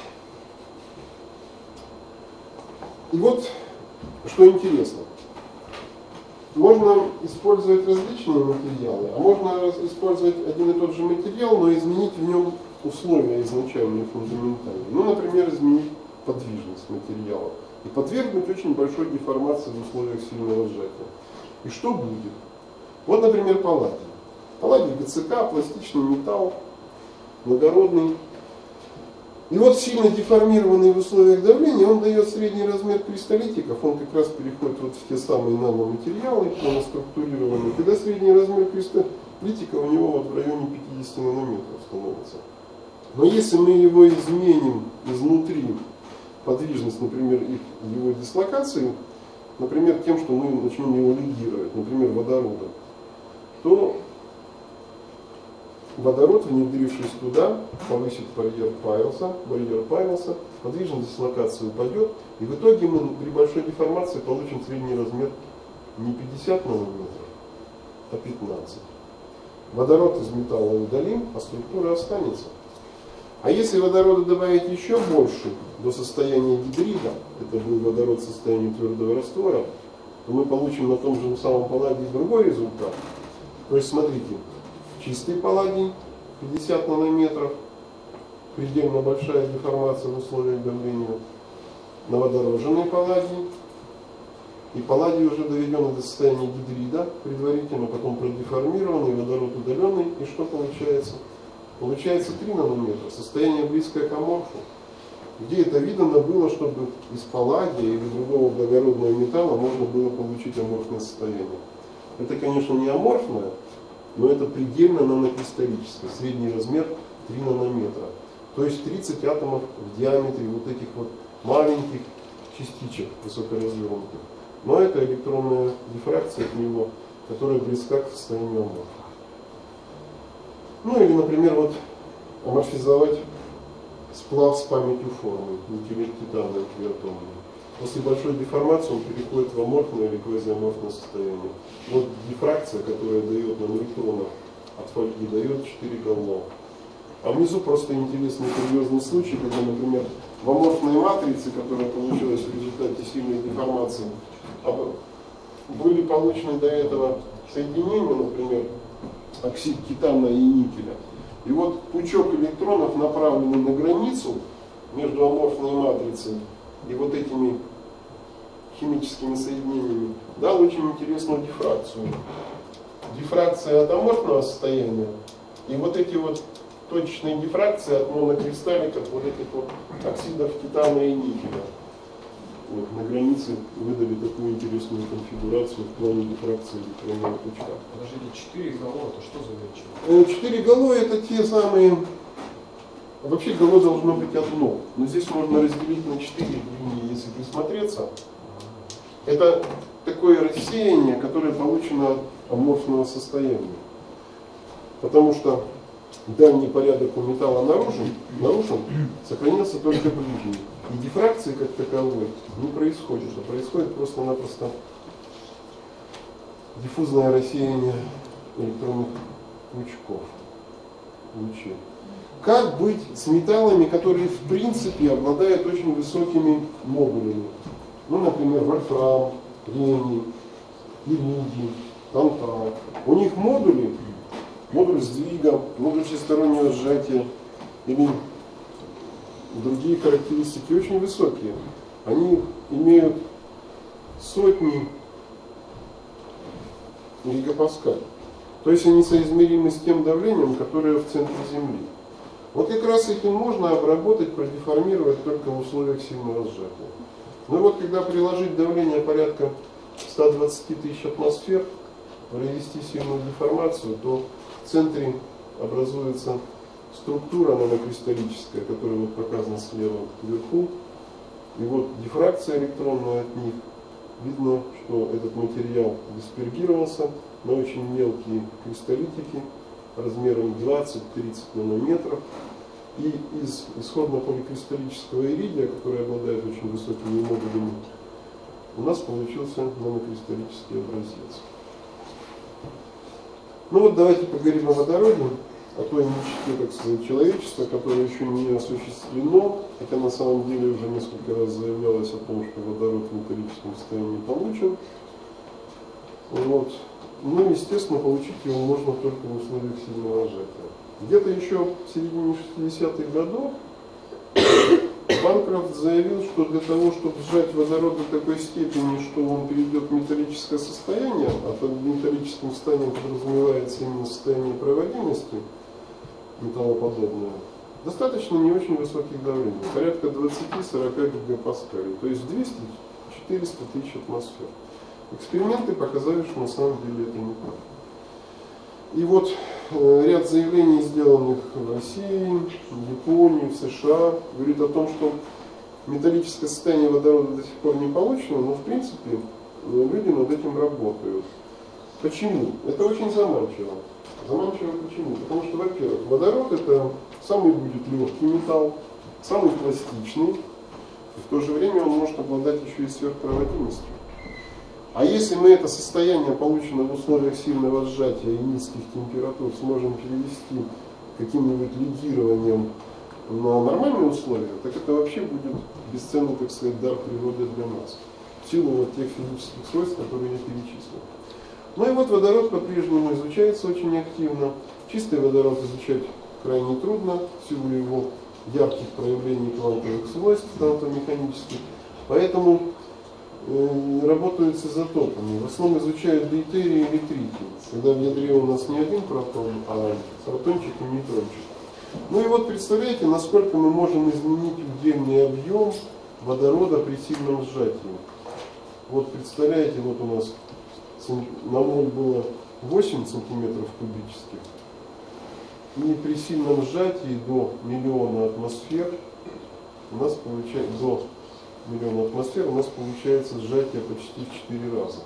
И вот, что интересно. Можно использовать различные материалы, а можно использовать один и тот же материал, но изменить в нем условия изначальные, фундаментальные. Ну, например, изменить подвижность материала и подвергнуть очень большой деформации в условиях сильного сжатия. И что будет? Вот, например, палладий. Палладий ГЦК, пластичный металл, благородный. И вот сильно деформированный в условиях давления, он дает средний размер кристаллитиков, он как раз переходит вот в те самые наноматериалы, наноструктурированные, когда средний размер кристаллитика у него вот в районе 50 нанометров становится. Но если мы его изменим изнутри, подвижность, например, его дислокации, например, тем, что мы начнем его лигировать, например, водородом, то водород, внедрившись туда, повысит барьер Пайлса, подвижность дислокации упадет, и в итоге мы при большой деформации получим средний размер не 50 нанометров, а 15. Водород из металла удалим, а структура останется. А если водорода добавить еще больше, до состояния гидрида, это был водород в состоянии твердого раствора, то мы получим на том же самом палладии другой результат. То есть, смотрите, чистый палладий 50 нанометров, предельно большая деформация в условиях давления, новодороженный палладий, и палладий уже доведен до состояния гидрида, предварительно, потом продеформированный, водород удаленный, и что получается? Получается 3 нанометра, состояние близкое к аморфу. Где это видно было, чтобы из палладия или другого благородного металла можно было получить аморфное состояние. Это, конечно, не аморфное, но это предельно нанокристаллическое, средний размер 3 нанометра. То есть 30 атомов в диаметре вот этих вот маленьких частичек высокоразвернутых. Но это электронная дифракция от него, которая близка к состоянию аморфа. Ну или, например, вот аморфизовать сплав с памятью формы, никелит титана криотомный. После большой деформации он переходит в аморфное или квазиаморфное состояние. Вот дифракция, которая дает нам электронов от фольги, дает 4 галлона. А внизу просто интересный курьезный случай, когда, например, в аморфной матрице, которая получилась в результате сильной деформации, были получены до этого соединения, например, оксид титана и никеля. И вот пучок электронов, направленный на границу между аморфной матрицей и вот этими химическими соединениями, дал очень интересную дифракцию. Дифракция от аморфного состояния и вот эти вот точечные дифракции от монокристалликов вот этих вот оксидов титана и никеля. Вот, на границе выдали такую интересную конфигурацию в плане дифракции электронного пучка. Подождите, 4 гало, это что за величина? 4 гало это те самые... Вообще гало должно быть одно, но здесь можно разделить на 4 линии, если присмотреться. Это такое рассеяние, которое получено от аморфного состояния. Потому что дальний порядок у металла нарушен, сохранился только ближний. И дифракции как таковой не происходит, а происходит просто-напросто диффузное рассеяние электронных пучков, лучей. Как быть с металлами, которые в принципе обладают очень высокими модулями? Ну, например, вольфрам, рений, иридий, тантал. У них модуль сдвига, модуль всестороннего сжатия или другие характеристики очень высокие. Они имеют сотни гигапаскаль. То есть они соизмеримы с тем давлением, которое в центре Земли. Вот как раз их и можно обработать, продеформировать только в условиях сильного сжатия. Ну вот когда приложить давление порядка 120 тысяч атмосфер, провести сильную деформацию, то в центре образуется структура нанокристаллическая, которая вот показана слева вверху. И вот дифракция электронная от них. Видно, что этот материал диспергировался на очень мелкие кристаллитики размером 20-30 нанометров. И из исходно-поликристаллического иридия, который обладает очень высокими модулями, у нас получился нанокристаллический образец. Ну вот давайте поговорим о водороде, о той мечте, так сказать, человечества, которое еще не осуществлено, хотя на самом деле уже несколько раз заявлялось о том, что водород в металлическом состоянии получен. Вот. Ну, естественно, получить его можно только в условиях сильного сжатия. Где-то еще в середине 60-х годов Банкрофт заявил, что для того, чтобы сжать водород до такой степени, что он перейдет в металлическое состояние, а под металлическим состоянием подразумевается именно состояние проводимости металлоподобное, достаточно не очень высоких давлений, порядка 20-40 гигапаскалей, то есть 200-400 тысяч атмосфер. Эксперименты показали, что на самом деле это не так. И вот ряд заявлений, сделанных в России, в Японии, в США, говорит о том, что металлическое состояние водорода до сих пор не получено, но в принципе люди над этим работают. Почему? Это очень заманчиво. Заманчиво почему? Потому что, во-первых, водород это самый будет легкий металл, самый пластичный, и в то же время он может обладать еще и сверхпроводимостью. А если мы это состояние, полученное в условиях сильного сжатия и низких температур, сможем перевести каким-нибудь легированием на нормальные условия, так это вообще будет бесценный, так сказать, дар природы для нас. В силу вот тех физических свойств, которые я перечислил. Ну и вот водород по-прежнему изучается очень активно. Чистый водород изучать крайне трудно, в силу его ярких проявлений квантовых свойств, квантово-механических. Поэтому работают с изотопами. В основном изучают дейтерий или тритий, когда в ядре у нас не один протон, а протончик и нейтрончик. Ну и вот представляете, насколько мы можем изменить удельный объем водорода при сильном сжатии. Вот представляете, вот у нас на моль было 8 сантиметров кубических, и при сильном сжатии до миллиона атмосфер у нас получается у нас получается сжатие почти в 4 раза.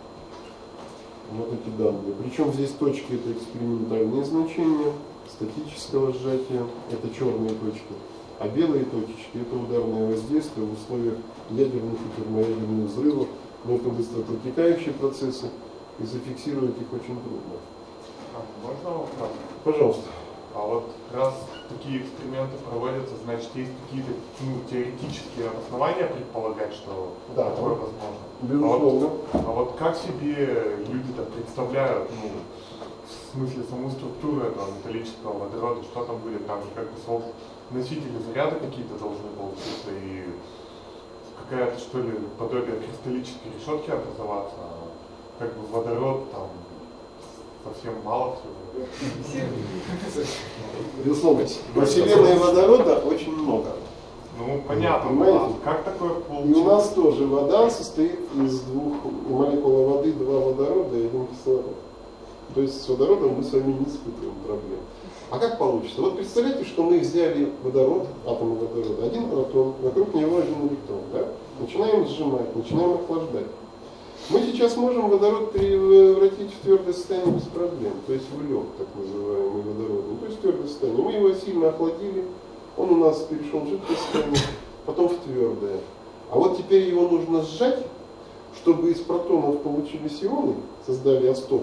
Вот эти данные. Причем здесь точки это экспериментальные значения статического сжатия, это черные точки, а белые точечки это ударное воздействие в условиях ядерных и термоядерных взрывов, но это быстро протекающие процессы, и зафиксировать их очень трудно. Можно вопрос? Пожалуйста. А вот раз такие эксперименты проводятся, значит, есть какие-то теоретические основания предполагать, что Да, такое возможно? Безусловно. А вот как себе люди-то представляют, в смысле саму структуру этого металлического водорода, что там будет, там же как бы носители заряда какие-то должны получиться и какая-то, что ли, подобие кристаллической решетки образоваться, а как бы водород там совсем мало всего. Безусловно. Во Вселенной водорода очень много. Ну, понятно, Понимаете? как такое И получилось? у нас тоже вода состоит из двух молекул воды, 2 водорода и 1 кислород. То есть с водородом мы с вами не испытываем проблем. А как получится? Вот представляете, что мы взяли водород, атом водорода, один протон, вокруг него один электрон, да? Начинаем сжимать, начинаем охлаждать. Мы сейчас можем водород превратить в твердое состояние без проблем, то есть в лед, так называемый водородный, то есть в твердое состояние. Мы его сильно охладили, он у нас перешел в жидкое состояние, потом в твердое. А вот теперь его нужно сжать, чтобы из протонов получились ионы, создали остов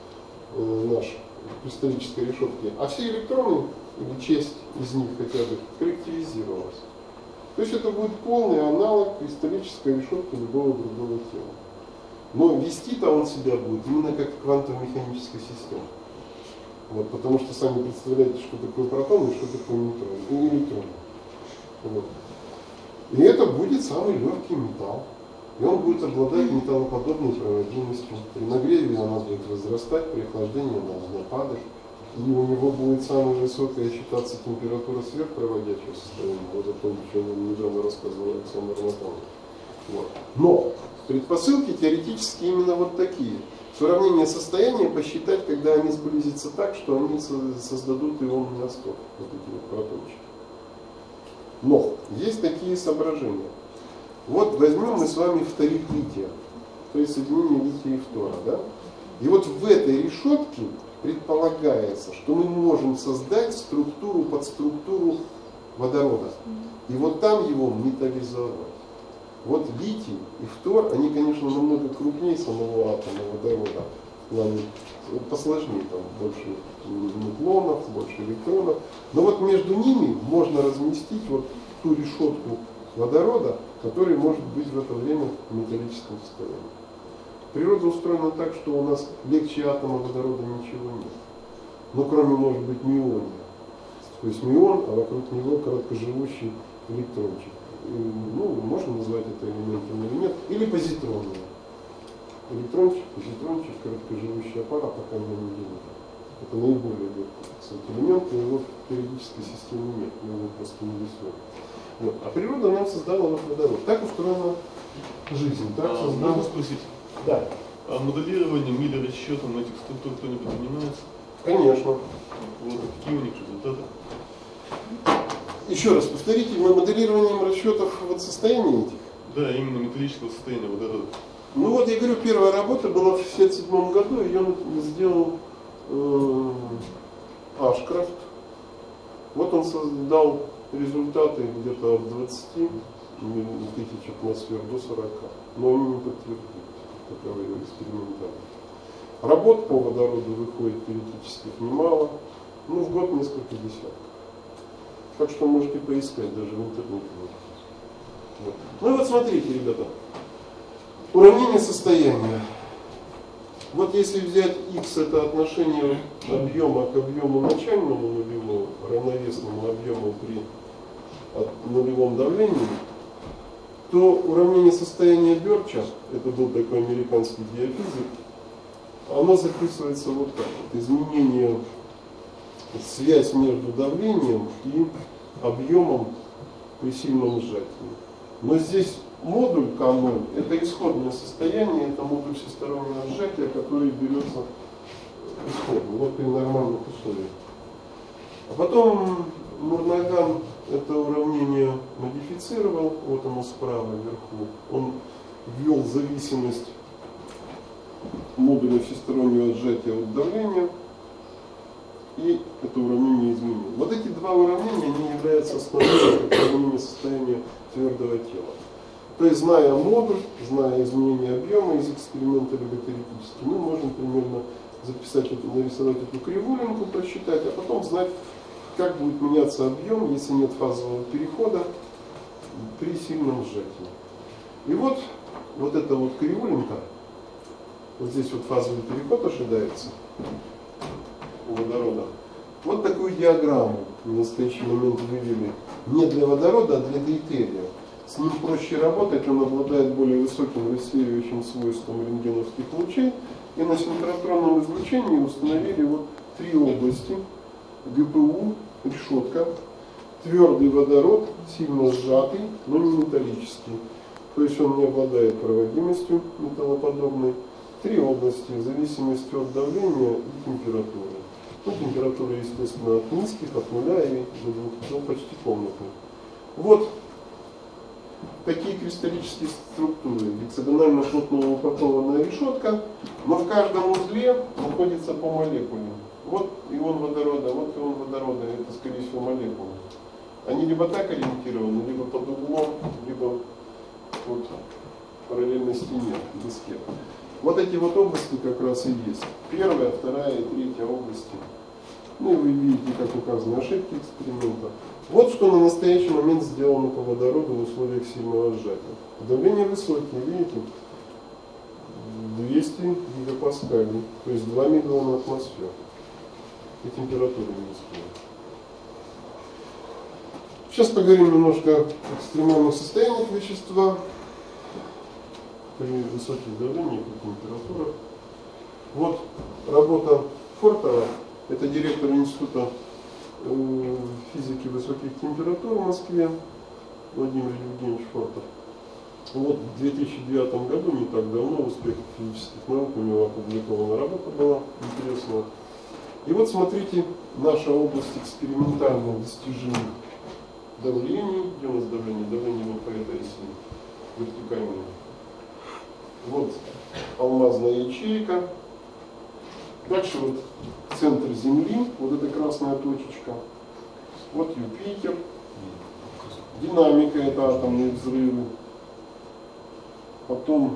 наш кристаллической решетки, а все электроны, или часть из них хотя бы, коллективизировалась. То есть это будет полный аналог кристаллической решетки любого другого тела. Но вести-то он себя будет именно как квантово-механическая система. Вот, потому что сами представляете, что такое протон и что такое электрон. Вот. И это будет самый легкий металл. И он будет обладать металлоподобной проводимостью. При нагреве она будет возрастать, при охлаждении она будет падать. И у него будет самая высокая считаться температура сверхпроводящего состояния. Вот о том, что я недавно рассказывал Александр Анатольевич. Вот. Но предпосылки теоретически именно вот такие. Уравнение состояния посчитать, когда они сблизятся так, что они создадут ионный остов, вот эти вот протончики. Но есть такие соображения. Вот возьмем мы с вами фторид лития, то есть соединение лития и фтора. Да? И вот в этой решетке предполагается, что мы можем создать структуру под структуру водорода. И вот там его металлизовать. Вот литий и фтор, они, конечно, намного крупнее самого атома водорода. Нам посложнее, там больше нуклонов, больше электронов. Но вот между ними можно разместить вот ту решетку водорода, который может быть в это время в металлическом состоянии. Природа устроена так, что у нас легче атома водорода ничего нет. Ну, кроме, может быть, миония. То есть мион, а вокруг него короткоживущий электрончик. Ну, можно назвать это элементом или нет. Или позитронный. Электрончик, позитрончик, короткоживущий аппарат, пока мы не видим. Это наиболее легкий, кстати, элемент, но его в периодической системе нет, его просто не рисует. Вот. А природа нам создала вот водород. Так устроена жизнь. Так создана... Могу спросить? Да. А моделированием или расчетом этих структур кто-нибудь занимается? Конечно. Вот, какие у них результаты? Еще раз повторите, мы моделированием расчетов вот состояния этих. Да, именно металлического состояния водорода. Ну вот я говорю, первая работа была в 1967 году, ее сделал Ашкрафт. Вот он создал результаты где-то от 20 тысяч атмосфер до 40, но они не подтвердились, таковые экспериментально. Работ по водороду выходит теоретических немало, ну в год несколько десятков. Так что можете поискать даже в интернете. Вот. Ну и вот смотрите, ребята. Уравнение состояния. Вот если взять x, это отношение объема к объему начальному нулевому, равновесному объему при нулевом давлении, то уравнение состояния Бёрча, это был такой американский геофизик, оно записывается вот так. Вот, изменение, связь между давлением и объемом при сильном сжатии. Но здесь модуль К0 это исходное состояние, это модуль всестороннего сжатия, который берется исходно, вот при нормальных условиях. А потом Мурнаган это уравнение модифицировал, вот оно справа вверху. Он ввел зависимость модуля всестороннего сжатия от давления, и это уравнение изменил. Вот эти два уравнения они являются основными как уравнение состояния твердого тела. То есть, зная модуль, зная изменение объема из эксперимента либо теоретически, мы можем примерно записать, нарисовать эту кривулинку, просчитать, а потом знать, как будет меняться объем, если нет фазового перехода при сильном сжатии. И вот эта вот кривулинка, вот здесь вот фазовый переход ожидается у водорода. Вот такую диаграмму в настоящий момент вывели не для водорода, а для дейтерия. С ним проще работать, он обладает более высоким рассеивающим свойством рентгеновских лучей. И на синхротронном излучении установили вот три области: ГПУ, решетка, твердый водород, сильно сжатый, но не металлический. То есть он не обладает проводимостью металлоподобной. Три области: зависимость от давления и температуры. Ну, температура, естественно, от низких, от нуля и до 2, почти комнатной. Вот такие кристаллические структуры. Гексагонально плотно упакованная решетка, но в каждом узле находится по молекуле. Вот ион водорода, вот ион водорода, это скорее всего молекулы. Они либо так ориентированы, либо под углом, либо вот параллельно стене, диске. Вот эти вот области как раз и есть. Первая, вторая и третья области. Ну и вы видите, как указаны ошибки эксперимента. Вот что на настоящий момент сделано по водороду в условиях сильного сжатия. Давление высокие, видите? 200 гигапаскалей, то есть 2 миллиона атмосфер. И температура низкая. Сейчас поговорим немножко о экстремальных состояниях вещества при высоких давлениях и температурах. Вот работа Фортова, это директор Института физики высоких температур в Москве, Владимир Евгеньевич Фортов. Вот в 2009 году, не так давно, в успехах физических наук у него опубликована работа была интересная. И вот смотрите, наша область экспериментальных достижений давлений. Где у нас давление? Давление вот по этой оси вертикальное. Вот алмазная ячейка. Дальше вот центр Земли, вот эта красная точечка. Вот Юпитер. Динамика — это атомные взрывы. Потом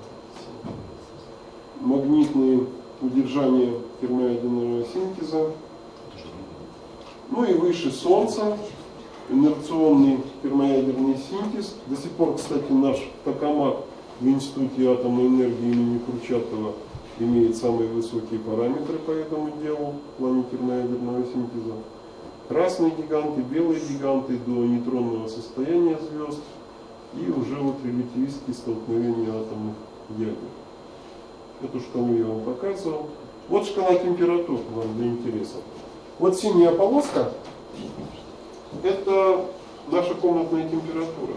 магнитные удержания термоядерного синтеза. Ну и выше Солнца инерционный термоядерный синтез. До сих пор, кстати, наш токамак в Институте атомной энергии имени Курчатова имеет самые высокие параметры по этому делу в плане термоядерного синтеза. Красные гиганты, белые гиганты до нейтронного состояния звезд и уже вот релятивистские столкновения атомных ядер. Эту шкалу я вам показывал. Вот шкала температур вам для интереса. Вот синяя полоска — это наша комнатная температура.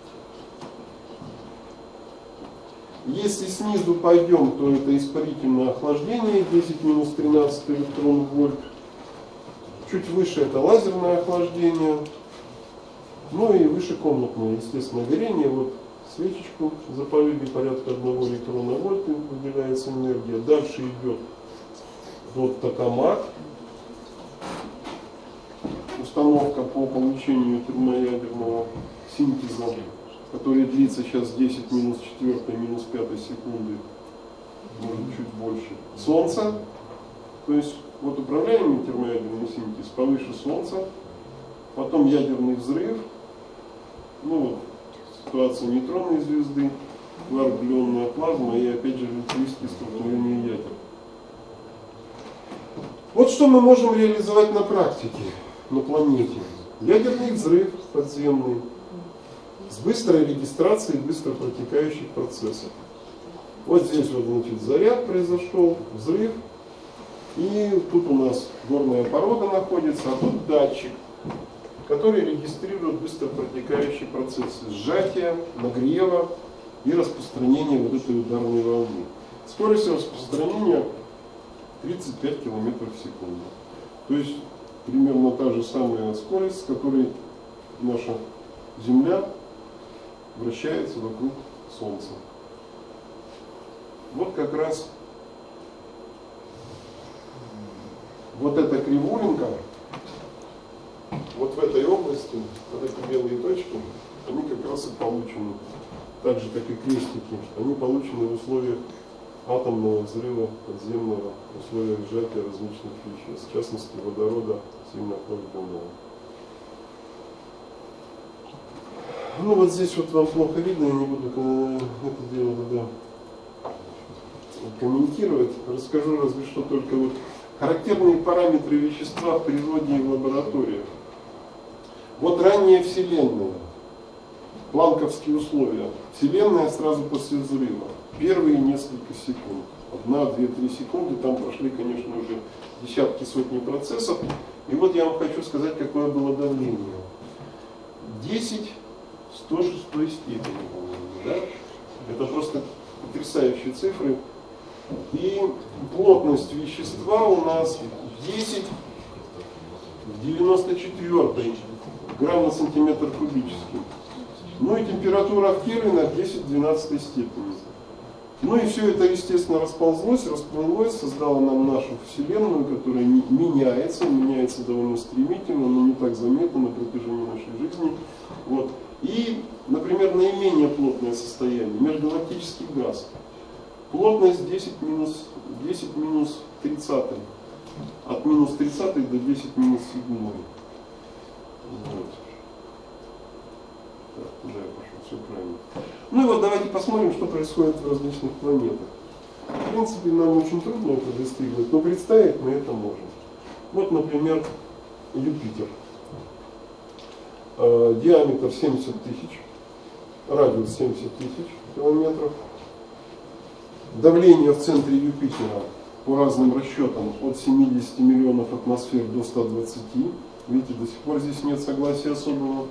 Если снизу пойдем, то это испарительное охлаждение 10 минус 13 электрон-вольт. Чуть выше это лазерное охлаждение. Ну и выше комнатное, естественно, горение. Вот свечечку запалили, порядка 1 электрона-вольт выделяется энергия. Дальше идет вот токамак. Установка по получению термоядерного синтеза, который длится сейчас 10 минус 4 минус 5 секунды, может чуть больше. Солнце, то есть вот управляемый термоядерный синтез повыше Солнца, потом ядерный взрыв, ну вот ситуация нейтронной звезды, кварк-глионная плазма и опять же релятивистские столкновения ядер. Вот что мы можем реализовать на практике, на планете. Ядерный взрыв подземный с быстрой регистрацией быстро протекающих процессов. Вот здесь вот, значит, заряд произошел, взрыв. И тут у нас горная порода находится, а тут датчик, который регистрирует быстро протекающие процессы сжатия, нагрева и распространения вот этой ударной волны. Скорость распространения 35 км в секунду. То есть примерно та же самая скорость, с которой наша Земля вращается вокруг Солнца. Вот как раз вот эта кривулинка, вот в этой области, вот эти белые точки, они как раз и получены, так же как и крестики, они получены в условиях атомного взрыва подземного, в условиях сжатия различных веществ, в частности водорода сильно охлажденного. Ну вот здесь вот вам плохо видно, я не буду это дело тогда комментировать. Расскажу разве что только вот характерные параметры вещества в природе и в лабораториях. Вот ранняя Вселенная, планковские условия. Вселенная сразу после взрыва. Первые несколько секунд. 1, 2, 3 секунды. Там прошли, конечно, уже десятки, сотни процессов. И вот я вам хочу сказать, какое было давление. 10 в 106 степени, да? Это просто потрясающие цифры. И плотность вещества у нас 10 в 94 грамм на сантиметр кубический. Ну и температура в Кельвинах 10-12 степени. Ну и все это, естественно, расползлось, расплылось, создало нам нашу Вселенную, которая меняется довольно стремительно, но не так заметно на протяжении нашей жизни. Вот. И, например, наименее плотное состояние, межгалактический газ. Плотность 10 минус 30. От минус 30 до 10 минус 7. Вот. Так, куда я пошел? Все правильно. Ну и вот давайте посмотрим, что происходит в различных планетах. В принципе, нам очень трудно это достигнуть, но представить мы это можем. Вот, например, Юпитер. Диаметр 70 тысяч, радиус 70 тысяч километров. Давление в центре Юпитера по разным расчетам от 70 миллионов атмосфер до 120. Видите, до сих пор здесь нет согласия особого.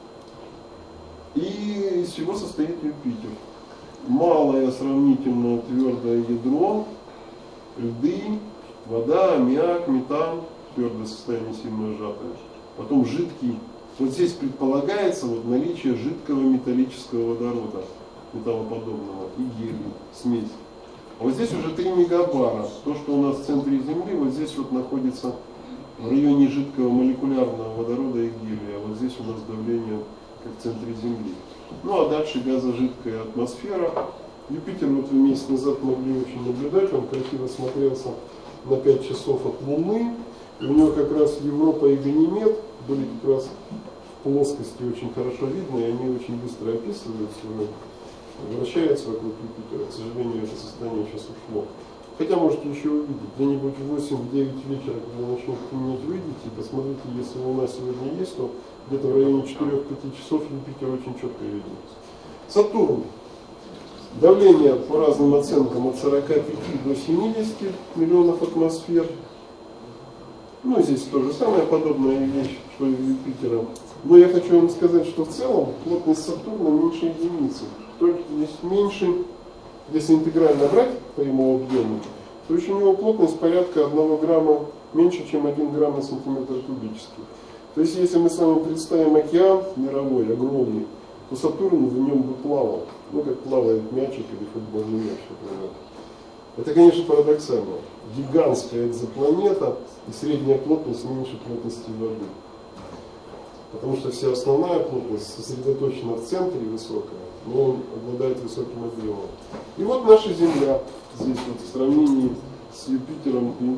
И из чего состоит Юпитер? Малое сравнительно твердое ядро, льды, вода, аммиак, метан, твердое состояние сильно сжатое. Потом жидкий. Вот здесь предполагается вот наличие жидкого металлического водорода, металлоподобного, и гелий, смесь. А вот здесь уже 3 мегабара. То, что у нас в центре Земли, вот здесь вот находится в районе жидкого молекулярного водорода и гелия. А вот здесь у нас давление как в центре Земли. Ну а дальше газожидкая атмосфера. Юпитер, вот вы месяц назад могли очень наблюдать, он красиво смотрелся на 5 часов от Луны. И у него как раз Европа и Ганимед были как раз в плоскости очень хорошо видны, и они очень быстро описываются, вращаются вокруг Юпитера. К сожалению, это состояние сейчас ушло. Хотя можете еще увидеть, где-нибудь в 8-9 вечера, когда начнет темнеть, выйдите и посмотрите, если Луна сегодня есть, то где-то в районе 4-5 часов Юпитер очень четко виден. Сатурн. Давление по разным оценкам от 45 до 70 миллионов атмосфер. Ну, здесь то же самое, подобная вещь, что и у Юпитера. Но я хочу вам сказать, что в целом плотность Сатурна меньше единицы. Только здесь меньше, если интегрально брать по его объему, то еще у него плотность порядка 1 грамма, меньше, чем 1 грамм на сантиметр кубический. То есть, если мы с вами представим океан мировой, огромный, то Сатурн в нем бы плавал. Ну, как плавает мячик или футбольный мяч, например. Это, конечно, парадоксально. Гигантская экзопланета и средняя плотность меньше плотности воды. Потому что вся основная плотность сосредоточена в центре высокая, но он обладает высоким объемом. И вот наша Земля здесь вот в сравнении с Юпитером и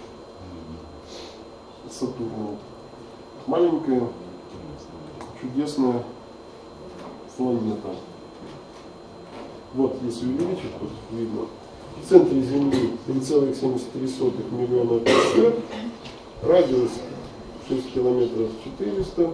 Сатурном. Маленькая, чудесная планета. Вот, если увеличить, тут видно. В центре Земли 3,73 миллиона атмосфер, радиус 6 километров 400,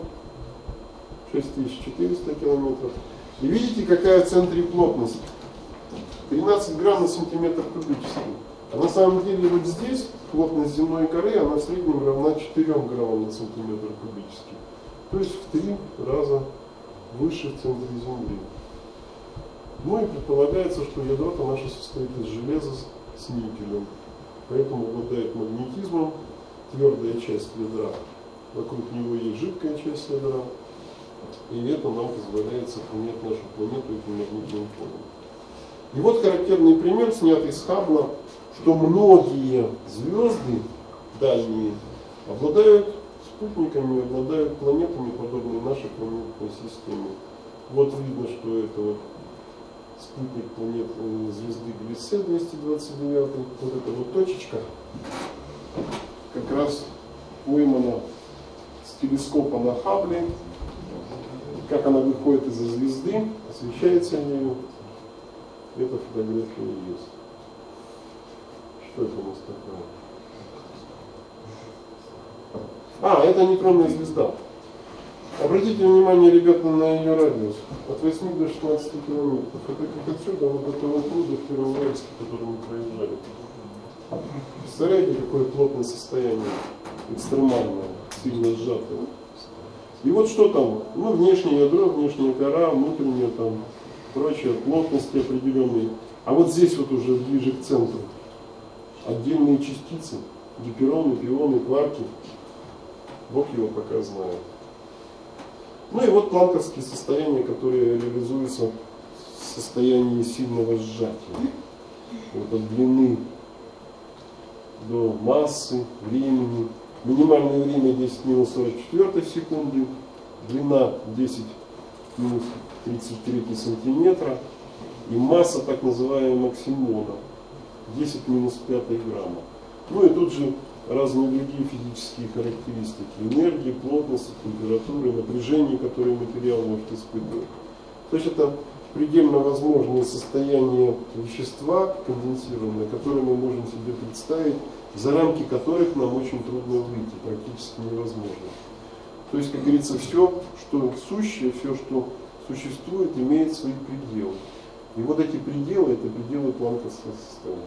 6400 километров. И видите, какая в центре плотность? 13 грамм на сантиметр кубический. А на самом деле вот здесь плотность земной коры, она в среднем равна 4 граммам на сантиметр кубический. То есть в 3 раза выше в центре Земли. Ну и предполагается, что ядро-то наше состоит из железа с никелем. Поэтому обладает магнетизмом, твердая часть ядра. Вокруг него есть жидкая часть ядра. И это нам позволяет сохранять нашу планету этим магнитным фоном. И вот характерный пример, снятый с Хаббла, что многие звезды дальние обладают спутниками, обладают планетами, подобные нашей планетной системе. Вот видно, что это вот спутник планет звезды Глиссе 229, вот эта вот точечка как раз поймана с телескопа на Хаббле. Как она выходит из-за звезды, освещается ею. Эта фотография есть. Что это у нас такое? Это нейтронная звезда. Обратите внимание, ребята, на ее радиус. От 8 до 16 километров. Это как отсюда, вот до того пруда в Первоуральске, который мы проезжали. Представляете, какое плотное состояние, экстремальное, сильно сжатое. И вот что там, ну, внешнее ядро, внешняя кора, внутренняя там, прочие плотности определенные. А вот здесь вот уже ближе к центру отдельные частицы, гипероны, пионы, кварки. Бог его пока знает. Ну и вот планковские состояния, которые реализуются в состоянии сильного сжатия. Вот от длины до массы, времени. Минимальное время 10 минус 44 секунды, длина 10 минус 33 сантиметра и масса так называемая максимона 10 минус 5 грамма. Ну и тут же разные другие физические характеристики: энергии, плотности, температуры, напряжение, которое материал может испытывать. То есть это предельно возможные состояния вещества конденсированное, которые мы можем себе представить, за рамки которых нам очень трудно выйти, практически невозможно. То есть, как говорится, все, что сущее, все, что существует, имеет свои пределы. И вот эти пределы, это пределы планковского состояния.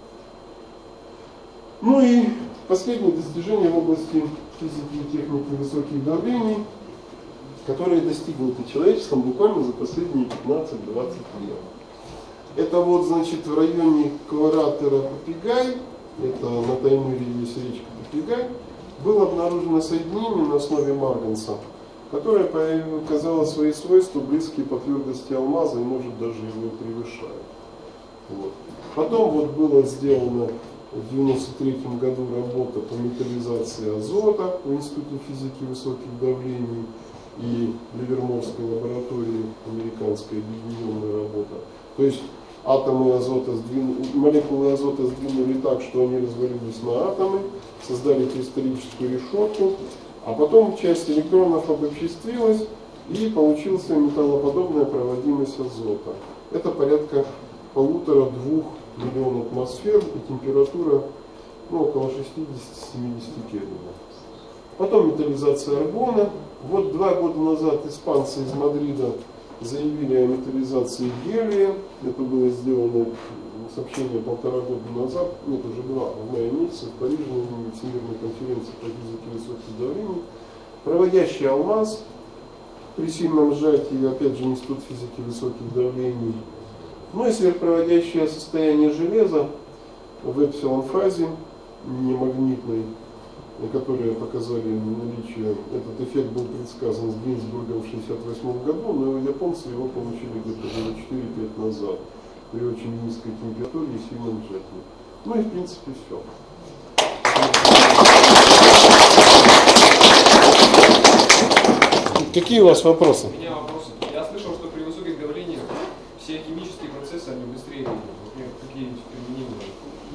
Ну и последнее достижение в области физики и техники высоких давлений, которые достигнуты человечеством буквально за последние 15-20 лет. Это вот, значит, в районе кратера Папигай, это на Таймыре есть речка Папигай, было обнаружено соединение на основе марганца, которое показало свои свойства, близкие по твердости алмаза, и может даже его превышает. Вот. Потом вот было сделано в 1993 году работа по металлизации азота в Институте физики высоких давлений и Ливерморской лаборатории, американская объединенная работа. То есть атомы азота молекулы азота сдвинули так, что они развалились на атомы, создали кристаллическую решетку, а потом часть электронов обобществилась и получился металлоподобная проводимость азота. Это порядка 1,5–2 миллиона атмосфер и температура около 60–70 кельвинов. Потом металлизация аргона. Вот 2 года назад испанцы из Мадрида заявили о металлизации гелия. Это было сделано сообщение 1,5 года назад, нет, уже 2, в мае месяце в Париже на Всемирной конференции по физике высоких давлений. Проводящий алмаз при сильном сжатии, опять же, Институт физики высоких давлений. Ну и сверхпроводящее состояние железа в эпсилон-фазе немагнитной, которые показали наличие, этот эффект был предсказан с Гинзбургом в 1968 году, но японцы его получили где-то 4–5 назад при очень низкой температуре и сильном сжатии. Ну и в принципе все. Какие у вас вопросы? У меня вопросы. Я слышал, что при высоких давлениях все химические процессы, они быстрее идут. Какие-нибудь применимые?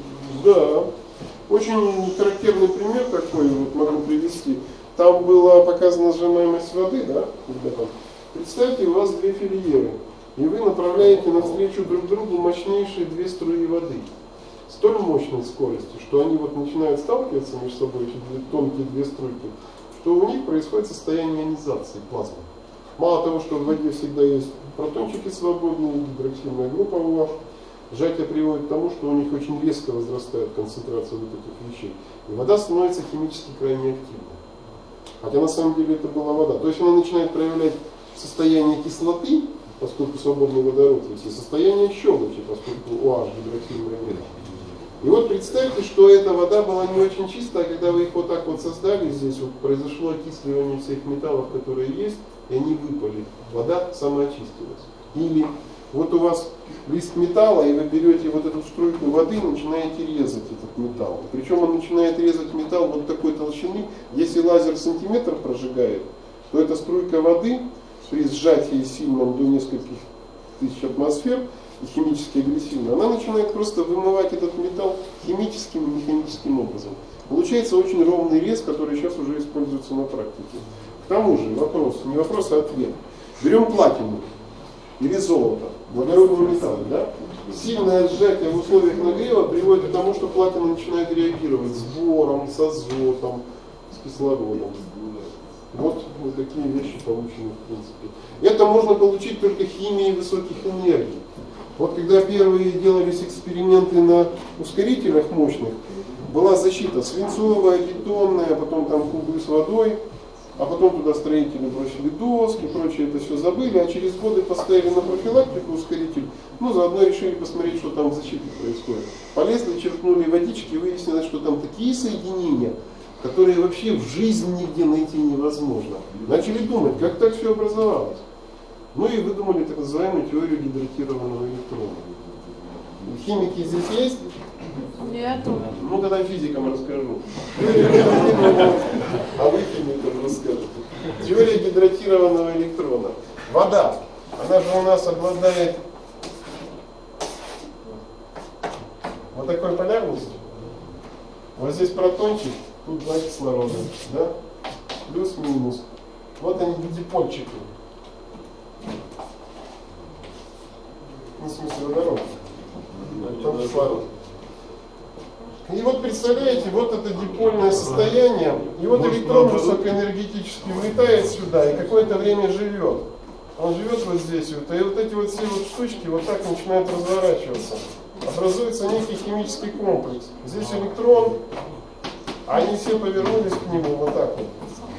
Да. Очень характерный пример такой, вот могу привести. Там была показана сжимаемость воды, да, ребята? Представьте, у вас 2 фильеры, и вы направляете навстречу друг другу мощнейшие 2 струи воды. Столь мощной скорости, что они вот начинают сталкиваться между собой, эти тонкие 2 струйки, что у них происходит состояние ионизации плазмы. Мало того, что в воде всегда есть протончики свободные, гидроксильная группа у вас, сжатие приводит к тому, что у них очень резко возрастает концентрация вот этих вещей. И вода становится химически крайне активной. Хотя на самом деле это была вода. То есть она начинает проявлять состояние кислоты, поскольку свободный водород есть, и состояние щелочи, поскольку OH, гидроксильная группа. И вот представьте, что эта вода была не очень чистая, а когда вы их вот так вот создали, здесь вот произошло окисливание всех металлов, которые есть, и они выпали. Вода самоочистилась. Или вот у вас лист металла, и вы берете вот эту струйку воды и начинаете резать этот металл. Причем он начинает резать металл вот такой толщины. Если лазер сантиметр прожигает, то эта струйка воды при сжатии сильном до нескольких тысяч атмосфер и химически агрессивно, она начинает просто вымывать этот металл химическим и механическим образом. Получается очень ровный рез, который сейчас уже используется на практике. К тому же вопрос, не вопрос, а ответ. Берем платину или золото, благородный металл, да? Сильное сжатие в условиях нагрева приводит к тому, что платина начинает реагировать с бором, с азотом, с кислородом. Вот такие вещи получены в принципе. Это можно получить только химией высоких энергий. Вот когда первые делались эксперименты на ускорителях мощных, была защита свинцовая, бетонная, потом там кубы с водой, а потом туда строители бросили доски, прочее, это все забыли, а через годы поставили на профилактику ускоритель, заодно решили посмотреть, что там в защите происходит. Полезли, черпнули водички, выяснилось, что там такие соединения которые вообще в жизни нигде найти невозможно. Начали думать, как так все образовалось. Ну и выдумали так называемую теорию гидратированного электрона. Химики здесь есть? Нету. Ну тогда физикам расскажу. А вы химикам расскажете. Теория гидратированного электрона. Вода. Она же у нас обладает вот такой полярностью. Вот здесь протончик, тут 2 кислорода. Да? Плюс-минус. Вот они дипольчики. Ну, в смысле водород. Там кислород. И вот представляете, вот это дипольное состояние, и вот электрон высокоэнергетически улетает сюда и какое-то время живет. Он живет вот здесь вот, и вот эти вот все вот штучки вот так начинают разворачиваться. Образуется некий химический комплекс. Здесь электрон, а они все повернулись к нему вот так вот.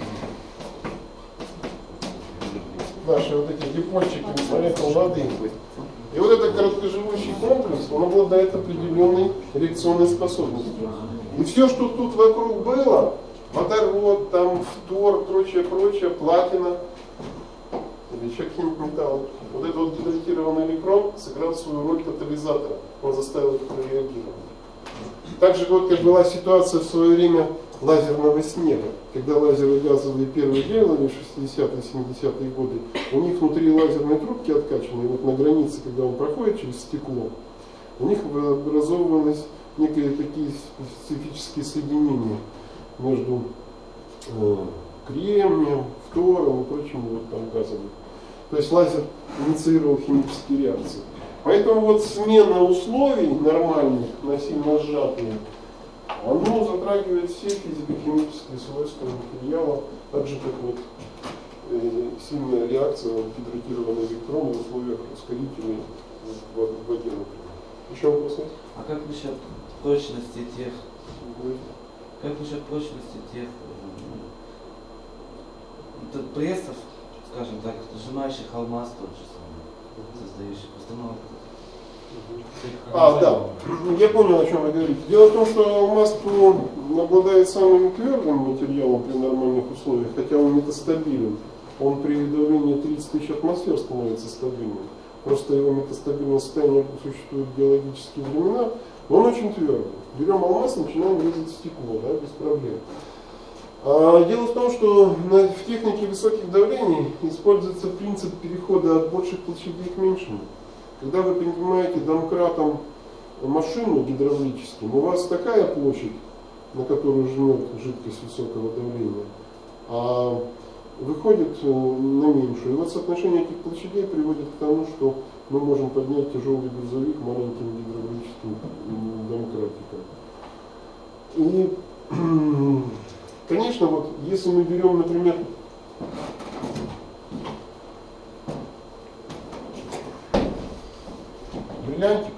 Наши вот эти дипольчики молекул воды. И вот этот короткоживущий комплекс, он обладает определенной реакционной способностью. И все, что тут вокруг было, водород, там, фтор, прочее, платина, или еще какие-нибудь металлы, вот этот вот гидратированный электрон сыграл свою роль катализатора. Он заставил их прореагировать. Так же вот как была ситуация в свое время лазерного снега. Когда лазеры газовые первые делали в 60-е, 70-е годы, у них внутри лазерной трубки откачанной, вот на границе, когда он проходит через стекло, у них образовывались некие такие специфические соединения между кремнием, фтором и прочим вот там газовым. То есть лазер инициировал химические реакции. Поэтому вот смена условий нормальных на сильно сжатые, оно затрагивает все физико-химические свойства материала, так же как вот сильная реакция гидратированного электрона в условиях ускорителей в воде, например. Еще вопрос есть? А как насчет прочности тех прессов, скажем так, сжимающих алмаз тот же самый, создающих установок? Да, я понял, о чем вы говорите. Дело в том, что алмаз обладает самым твердым материалом при нормальных условиях, хотя он метастабилен. Он при давлении 30 тысяч атмосфер становится стабильным. Просто его метастабильное состояние существует в геологические времена, но он очень твердый. Берем алмаз, начинаем резать стекло, да, без проблем. Дело в том, что в технике высоких давлений используется принцип перехода от больших площадей к меньшим. Когда вы поднимаете домкратом машину гидравлическим, у вас такая площадь, на которую жмет жидкость высокого давления, а выходит на меньшую. И вот соотношение этих площадей приводит к тому, что мы можем поднять тяжелый грузовик маленьким гидравлическим домкратиком. И, конечно, вот если мы берем, например, бриллиантик,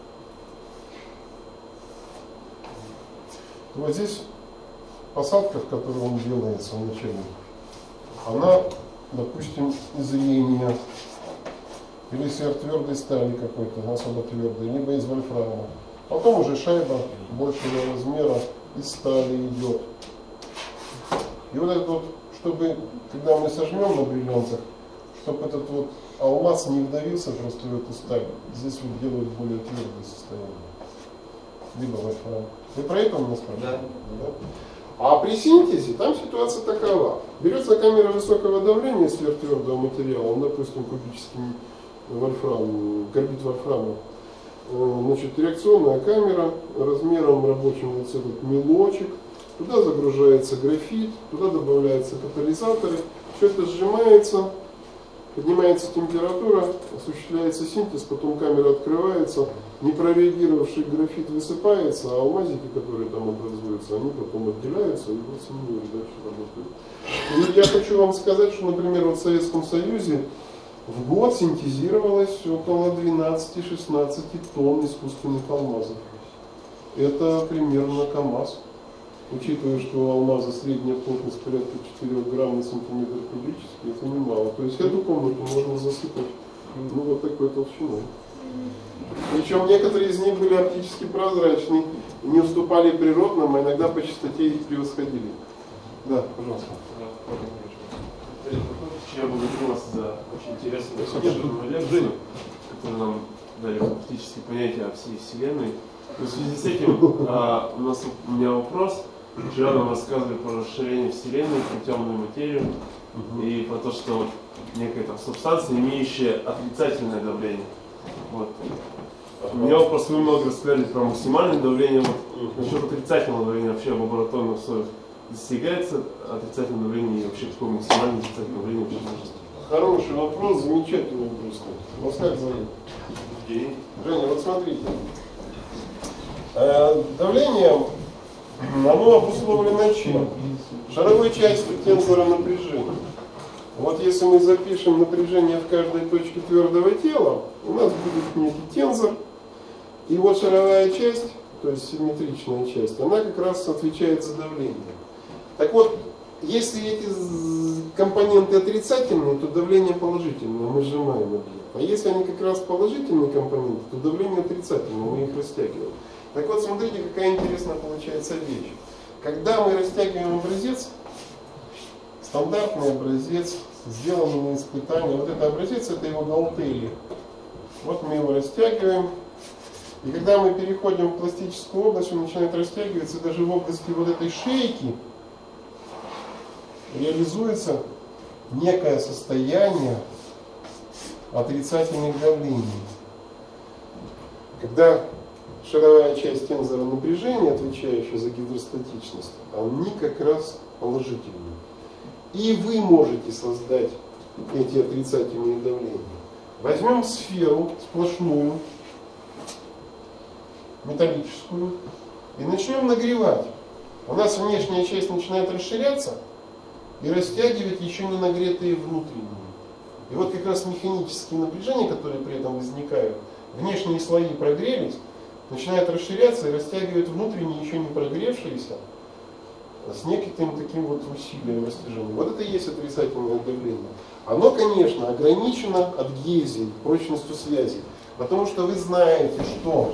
то вот здесь посадка, в которой он делается вначале, она, допустим, из рения или сверхтвердой стали какой-то, особо твердой, либо из вольфрама. Потом уже шайба большего размера из стали идет. И вот этот вот, чтобы, когда мы сожмем на бриллиантах, чтобы этот вот алмаз не вдавился просто в эту сталь, здесь вот делают более твердое состояние. Либо вольфрам. Вы про это у нас спрашиваете? Да. А при синтезе там ситуация такова. Берется камера высокого давления сверхтвердого материала, допустим, кубический вольфрам, карбид вольфрама. Значит, реакционная камера размером рабочим вот этот мелочек. Туда загружается графит, туда добавляются катализаторы. Все это сжимается, поднимается температура, осуществляется синтез, потом камера открывается, непрореагировавший графит высыпается, а алмазики, которые там образуются, они потом отделяются и вот с ними дальше работают. И я хочу вам сказать, что, например, в Советском Союзе в год синтезировалось около 12-16 тонн искусственных алмазов. Это примерно КАМАЗ. Учитывая, что у алмаза средняя плотность порядка 4 грамм на сантиметр кубический, это немало. То есть эту комнату можно засыпать вот такой толщиной. Причем некоторые из них были оптически прозрачны, не уступали природным, а иногда по частоте их превосходили. Да, пожалуйста. Я благодарю вас за очень интересную обширную лекцию, которая нам дали фактически понятие о всей Вселенной. Но в связи с этим у меня вопрос. Вчера нам рассказывали про расширение Вселенной, про темную материю и про то, что некая там субстанция, имеющая отрицательное давление. Вот. У меня вопрос, вы много рассказали про максимальное давление. Вот, насчет отрицательного давления вообще в лабораторных условиях достигается отрицательное давление и вообще какое максимальное отрицательное давление вообще может? Хороший вопрос, замечательный вопрос. Вас как зовут? Евгений. Женя, вот смотрите. Давление, оно обусловлено чем? Шаровой частью тензора напряжения. Вот если мы запишем напряжение в каждой точке твердого тела, у нас будет некий тензор. И вот шаровая часть, то есть симметричная часть, она как раз отвечает за давление. Так вот, если эти компоненты отрицательные, то давление положительное, мы сжимаем объект. А если они как раз положительные компоненты, то давление отрицательное, мы их растягиваем. Так вот, смотрите, какая интересная получается вещь. Когда мы растягиваем образец, стандартный образец, сделанный на испытании, вот это образец, это его галтели. Вот мы его растягиваем. И когда мы переходим в пластическую область, он начинает растягиваться, и даже в области вот этой шейки реализуется некое состояние отрицательных давлений. Когда шаровая часть тензора напряжения, отвечающая за гидростатичность, они как раз положительные. И вы можете создать эти отрицательные давления. Возьмем сферу сплошную, металлическую, и начнем нагревать. У нас внешняя часть начинает расширяться и растягивать еще не нагретые внутренние. И вот как раз механические напряжения, которые при этом возникают, внешние слои прогрелись, начинают расширяться и растягивают внутренние, еще не прогревшиеся, с неким таким вот усилием растяжения. Вот это и есть отрицательное давление. Оно, конечно, ограничено адгезией, прочностью связи. Потому что вы знаете, что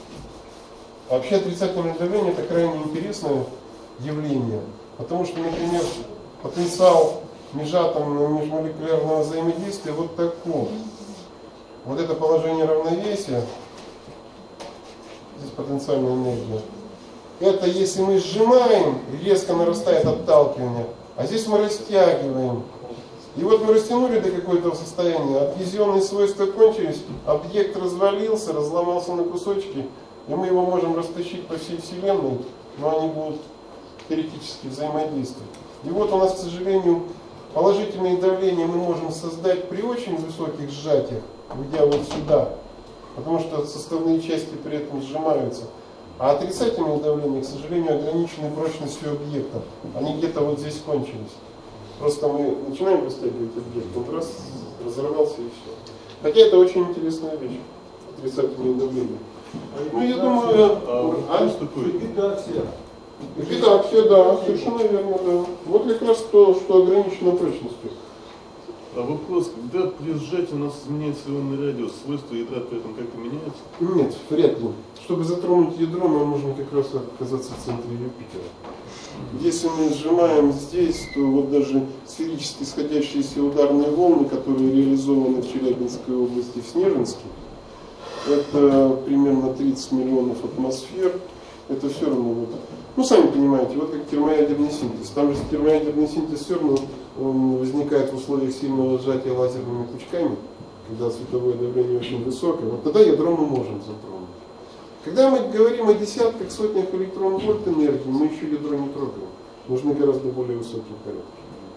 вообще отрицательное давление это крайне интересное явление. Потому что, например, потенциал межатомного межмолекулярного взаимодействия вот такой. Вот это положение равновесия, здесь потенциальная энергия. Это если мы сжимаем, резко нарастает отталкивание, а здесь мы растягиваем. И вот мы растянули до какого-то состояния, адгезионные свойства кончились, объект развалился, разломался на кусочки, и мы его можем растащить по всей Вселенной, но они будут теоретически взаимодействовать. И вот у нас, к сожалению, положительные давления мы можем создать при очень высоких сжатиях, уйдя вот сюда, потому что составные части при этом сжимаются. А отрицательные давления, к сожалению, ограничены прочностью объекта. Они где-то вот здесь кончились. Просто мы начинаем растягивать объект, он раз разорвался и все. Хотя это очень интересная вещь, отрицательное давление. Ну, я думаю, что такое? Эпитаксия. Эпитаксия, да, совершенно верно, да. Вот как раз то, что ограничено прочностью. А вопрос, когда при сжатии у нас изменяется ионный радиус, свойства ядра при этом как-то меняются? Нет, вряд ли. Чтобы затронуть ядро, нам нужно как раз оказаться в центре Юпитера. Если мы сжимаем здесь, то вот даже сферически сходящиеся ударные волны, которые реализованы в Челябинской области, в Снежинске, это примерно 30 миллионов атмосфер. Это все равно вот, ну сами понимаете, вот как термоядерный синтез. Там же термоядерный синтез все равно он возникает в условиях сильного сжатия лазерными пучками, когда световое давление очень высокое. Вот тогда ядро мы можем затронуть. Когда мы говорим о десятках, сотнях электрон-вольт энергии, мы еще ядро не трогаем. Нужны гораздо более высокие порядки.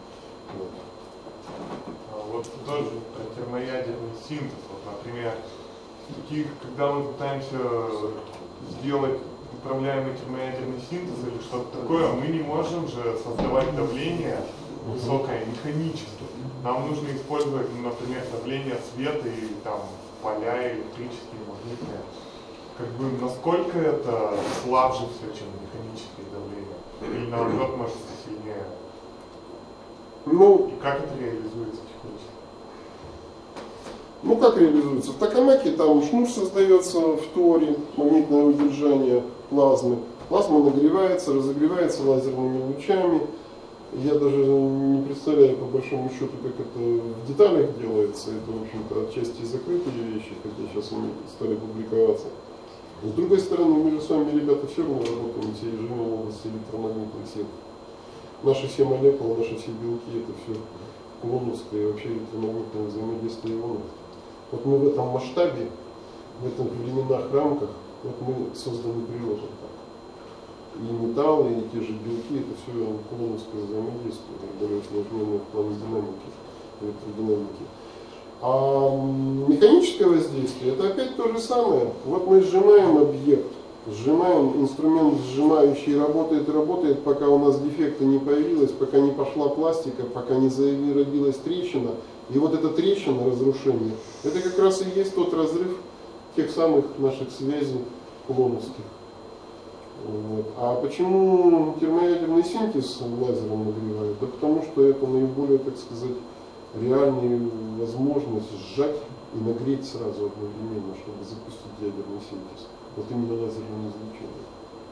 Вот тоже про термоядерный синтез, вот, например, когда мы пытаемся сделать управляемый термоядерный синтез или что-то такое, мы не можем же создавать давление высокое механически. Нам нужно использовать, например, давление света и там поля электрические, магнитные. Как бы насколько это слабже все, чем механические давления? Или наоборот, может быть, сильнее? Ну, И как это реализуется технически? Ну как реализуется? В токамаке там шнур создается в торе, магнитное удержание плазмы. Плазма нагревается, разогревается лазерными лучами. Я даже не представляю по большому счету, как это в деталях делается. Это, в общем-то, отчасти закрытые вещи, хотя сейчас они стали публиковаться. С другой стороны, мы же с вами, ребята, все равно работаем, все живем в области электромагнитных сил. Наши все молекулы, наши все белки, это все кулоновское и вообще электромагнитное взаимодействие ионов. Вот мы в этом масштабе, в этих временных рамках, вот мы созданы природой. И металлы, и те же белки, это все кулоновское взаимодействие, более усложненное в плане динамики, электродинамики. А механическое воздействие, это опять то же самое. Вот мы сжимаем объект, сжимаем инструмент сжимающий, работает и работает, пока у нас дефекта не появилось, пока не пошла пластика, пока не зародилась трещина. И вот эта трещина, разрушение, это как раз и есть тот разрыв тех самых наших связей кулоновских. Вот. А почему термоядерный синтез лазером нагревают? Да потому что это наиболее, так сказать, реальная возможность сжать и нагреть сразу одновременно, чтобы запустить ядерный синтез. Вот именно лазерное излучение.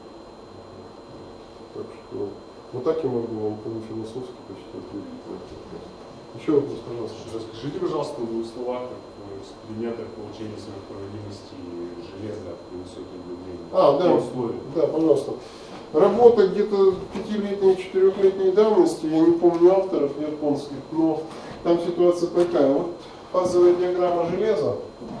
Так что вот так я могу вам полуфилософски почти ответить на этот вопрос. Еще вопрос, пожалуйста. Расскажите, пожалуйста, в двух словах о экспериментах получения сверхпроводимости железа при высоких давлениях. Да, пожалуйста. Работа где-то 5-летней, 4-летней давности, я не помню авторов японских, но там ситуация такая. Вот фазовая диаграмма железа.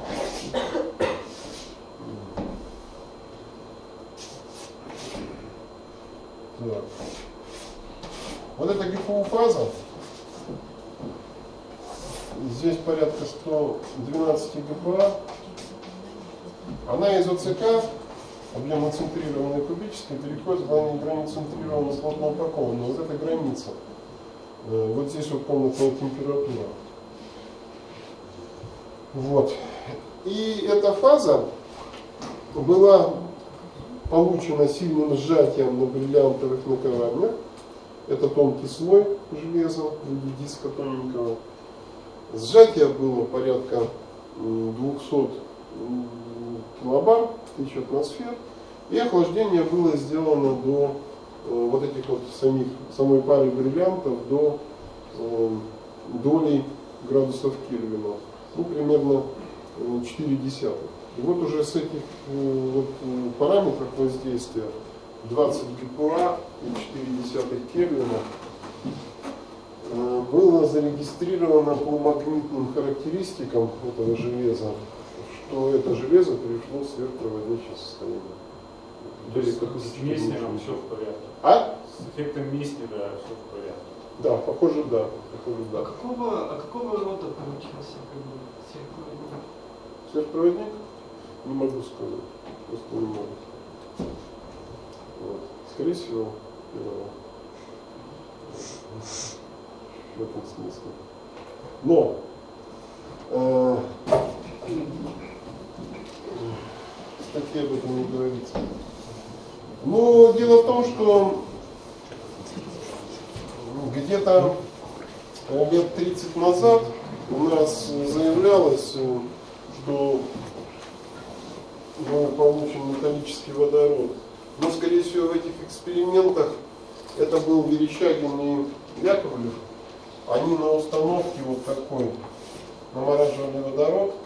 Так. Вот это ГПУ-фаза. Здесь порядка 112 ГПА. Она из ОЦК, объемно-центрированная кубическая, переходит в границу-центрированную слотно-упакованную. Вот эта граница. Вот здесь вот комнатная температура. Вот. И эта фаза была получена сильным сжатием на бриллиантовых накованиях. Это тонкий слой железа в виде диска тоненького. Сжатие было порядка 200 килобар, 1000 атмосфер. И охлаждение было сделано до вот этих вот самой пары бриллиантов до долей градусов Кельвина. Ну, примерно 0,4. И вот уже с этих вот параметров воздействия 20 ГПА и 0,4 Кельвина было зарегистрировано по магнитным характеристикам этого железа, что это железо перешло в сверхпроводящее состояние. То есть с Месснером все в порядке? А? С эффектом Месснера все в порядке? Да, похоже, да. А какого рода получился сверхпроводник? Сверхпроводник? Не могу сказать. Просто не могу. Вот. Скорее всего, первого. В этом смысле. Но в статье об этом не говорится. Но дело в том, что где-то лет 30 назад у нас заявлялось, что был получен металлический водород. Но, скорее всего, в этих экспериментах это был Верещагин и Яковлев. Они на установке вот такой намораживали водород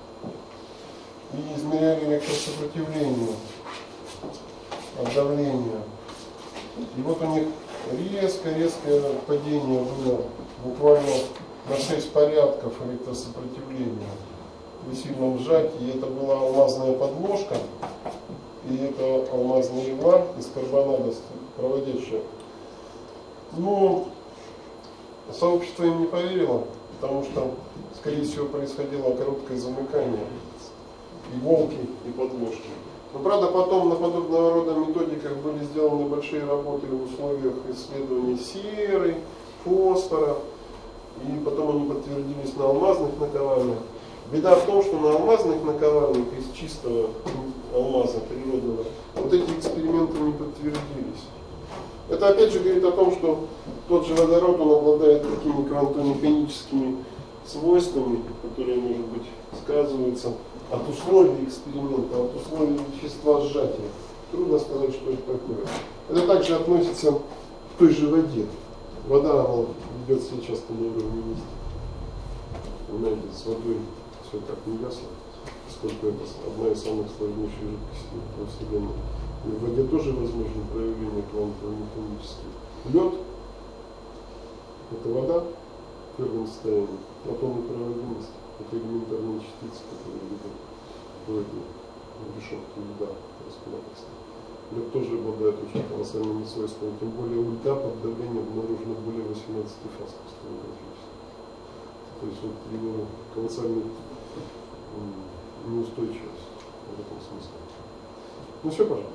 и измеряли электросопротивление от давления. И вот у них резкое падение было буквально на 6 порядков электросопротивления при сильном сжатии. И это была алмазная подложка, и это алмазная игла из карбоната проводящая. Но сообщество им не поверило, потому что, скорее всего, происходило короткое замыкание иголки и подложки. Но, правда, потом на подобного рода методиках были сделаны большие работы в условиях исследований серы, фосфора, и потом они подтвердились на алмазных наковальнях. Беда в том, что на алмазных наковальнях из чистого алмаза природного вот эти эксперименты не подтвердились. Это опять же говорит о том, что тот же водород, он обладает такими квантомеханическими свойствами, которые, может быть, сказываются от условий эксперимента, от условий вещества сжатия. Трудно сказать, что это такое. Это также относится к той же воде. Вода, она ведет себя часто на уровне низких. Понимаете, с водой все так не ясно, поскольку это одна из самых сложнейших жидкостей во Вселенной. И в воде тоже возможно проявление квантово-механических. Лед – это вода в первом состоянии, атомная проводимость – это элементарные частицы, которые ведут в этой решетке льда распылятельства. Лед тоже обладает очень колоссальными свойствами, тем более у льда под давлением обнаружено более 18 фаз кристаллографических. То есть вот его колоссальная неустойчивость в этом смысле. Ну все, пожалуйста.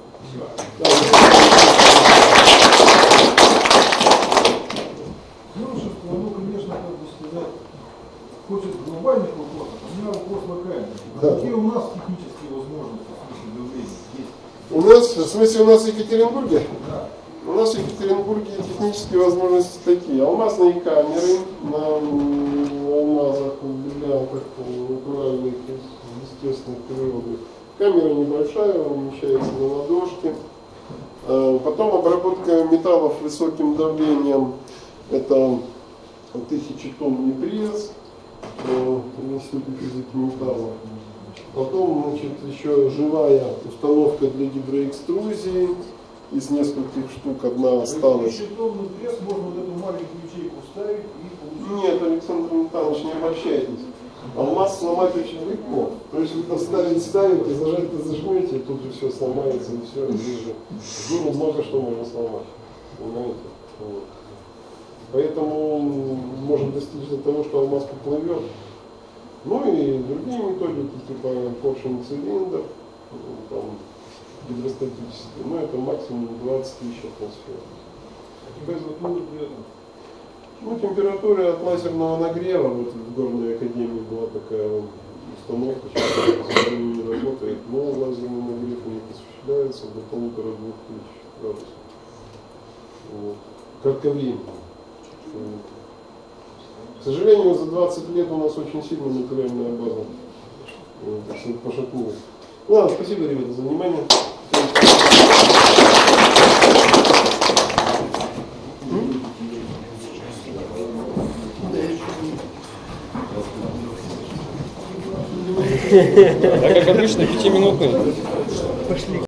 Множество, ну, конечно, как бы сказать, хочет глобальных вопросов, у меня вопрос локальный. Да. Какие у нас технические возможности в смысле давления есть? У нас, в смысле, у нас в Екатеринбурге? Да. У нас в Екатеринбурге технические возможности такие. Алмазные камеры на алмазах для натуральных, естественных, природных. Камера небольшая, умещается на ладошке. Потом обработка металлов высоким давлением. Это 1000-тонный пресс в Институте физики металлов. Потом, значит, еще живая установка для гидроэкструзии. Из нескольких штук одна осталась. 1000-тонный пресс, можно вот эту маленькую ячейку вставить и получить. Нет, Александр Михайлович, не обольщайтесь. Алмаз сломать очень легко. То есть вы там ставите, зажать-то зажмете, и тут же все сломается, и все, здесь же ну, много что можно сломать. Понимаете? Вот. Поэтому можно достичь до того, что алмаз поплывет. Ну и другие методики, типа поршень цилиндр, там, гидростатические, но это максимум 20 000 атмосфер. Температура при этом. Ну, температура от лазерного нагрева, вот в Горной академии была такая установка, сейчас не работает, но лазерный нагрев у них осуществляется до 1500-2000 градусов. Вот. Кратковременно. К сожалению, за 20 лет у нас очень сильно материальная база пошатнулась. Ладно, спасибо, ребята, за внимание. Так как обычно, 5-минутный.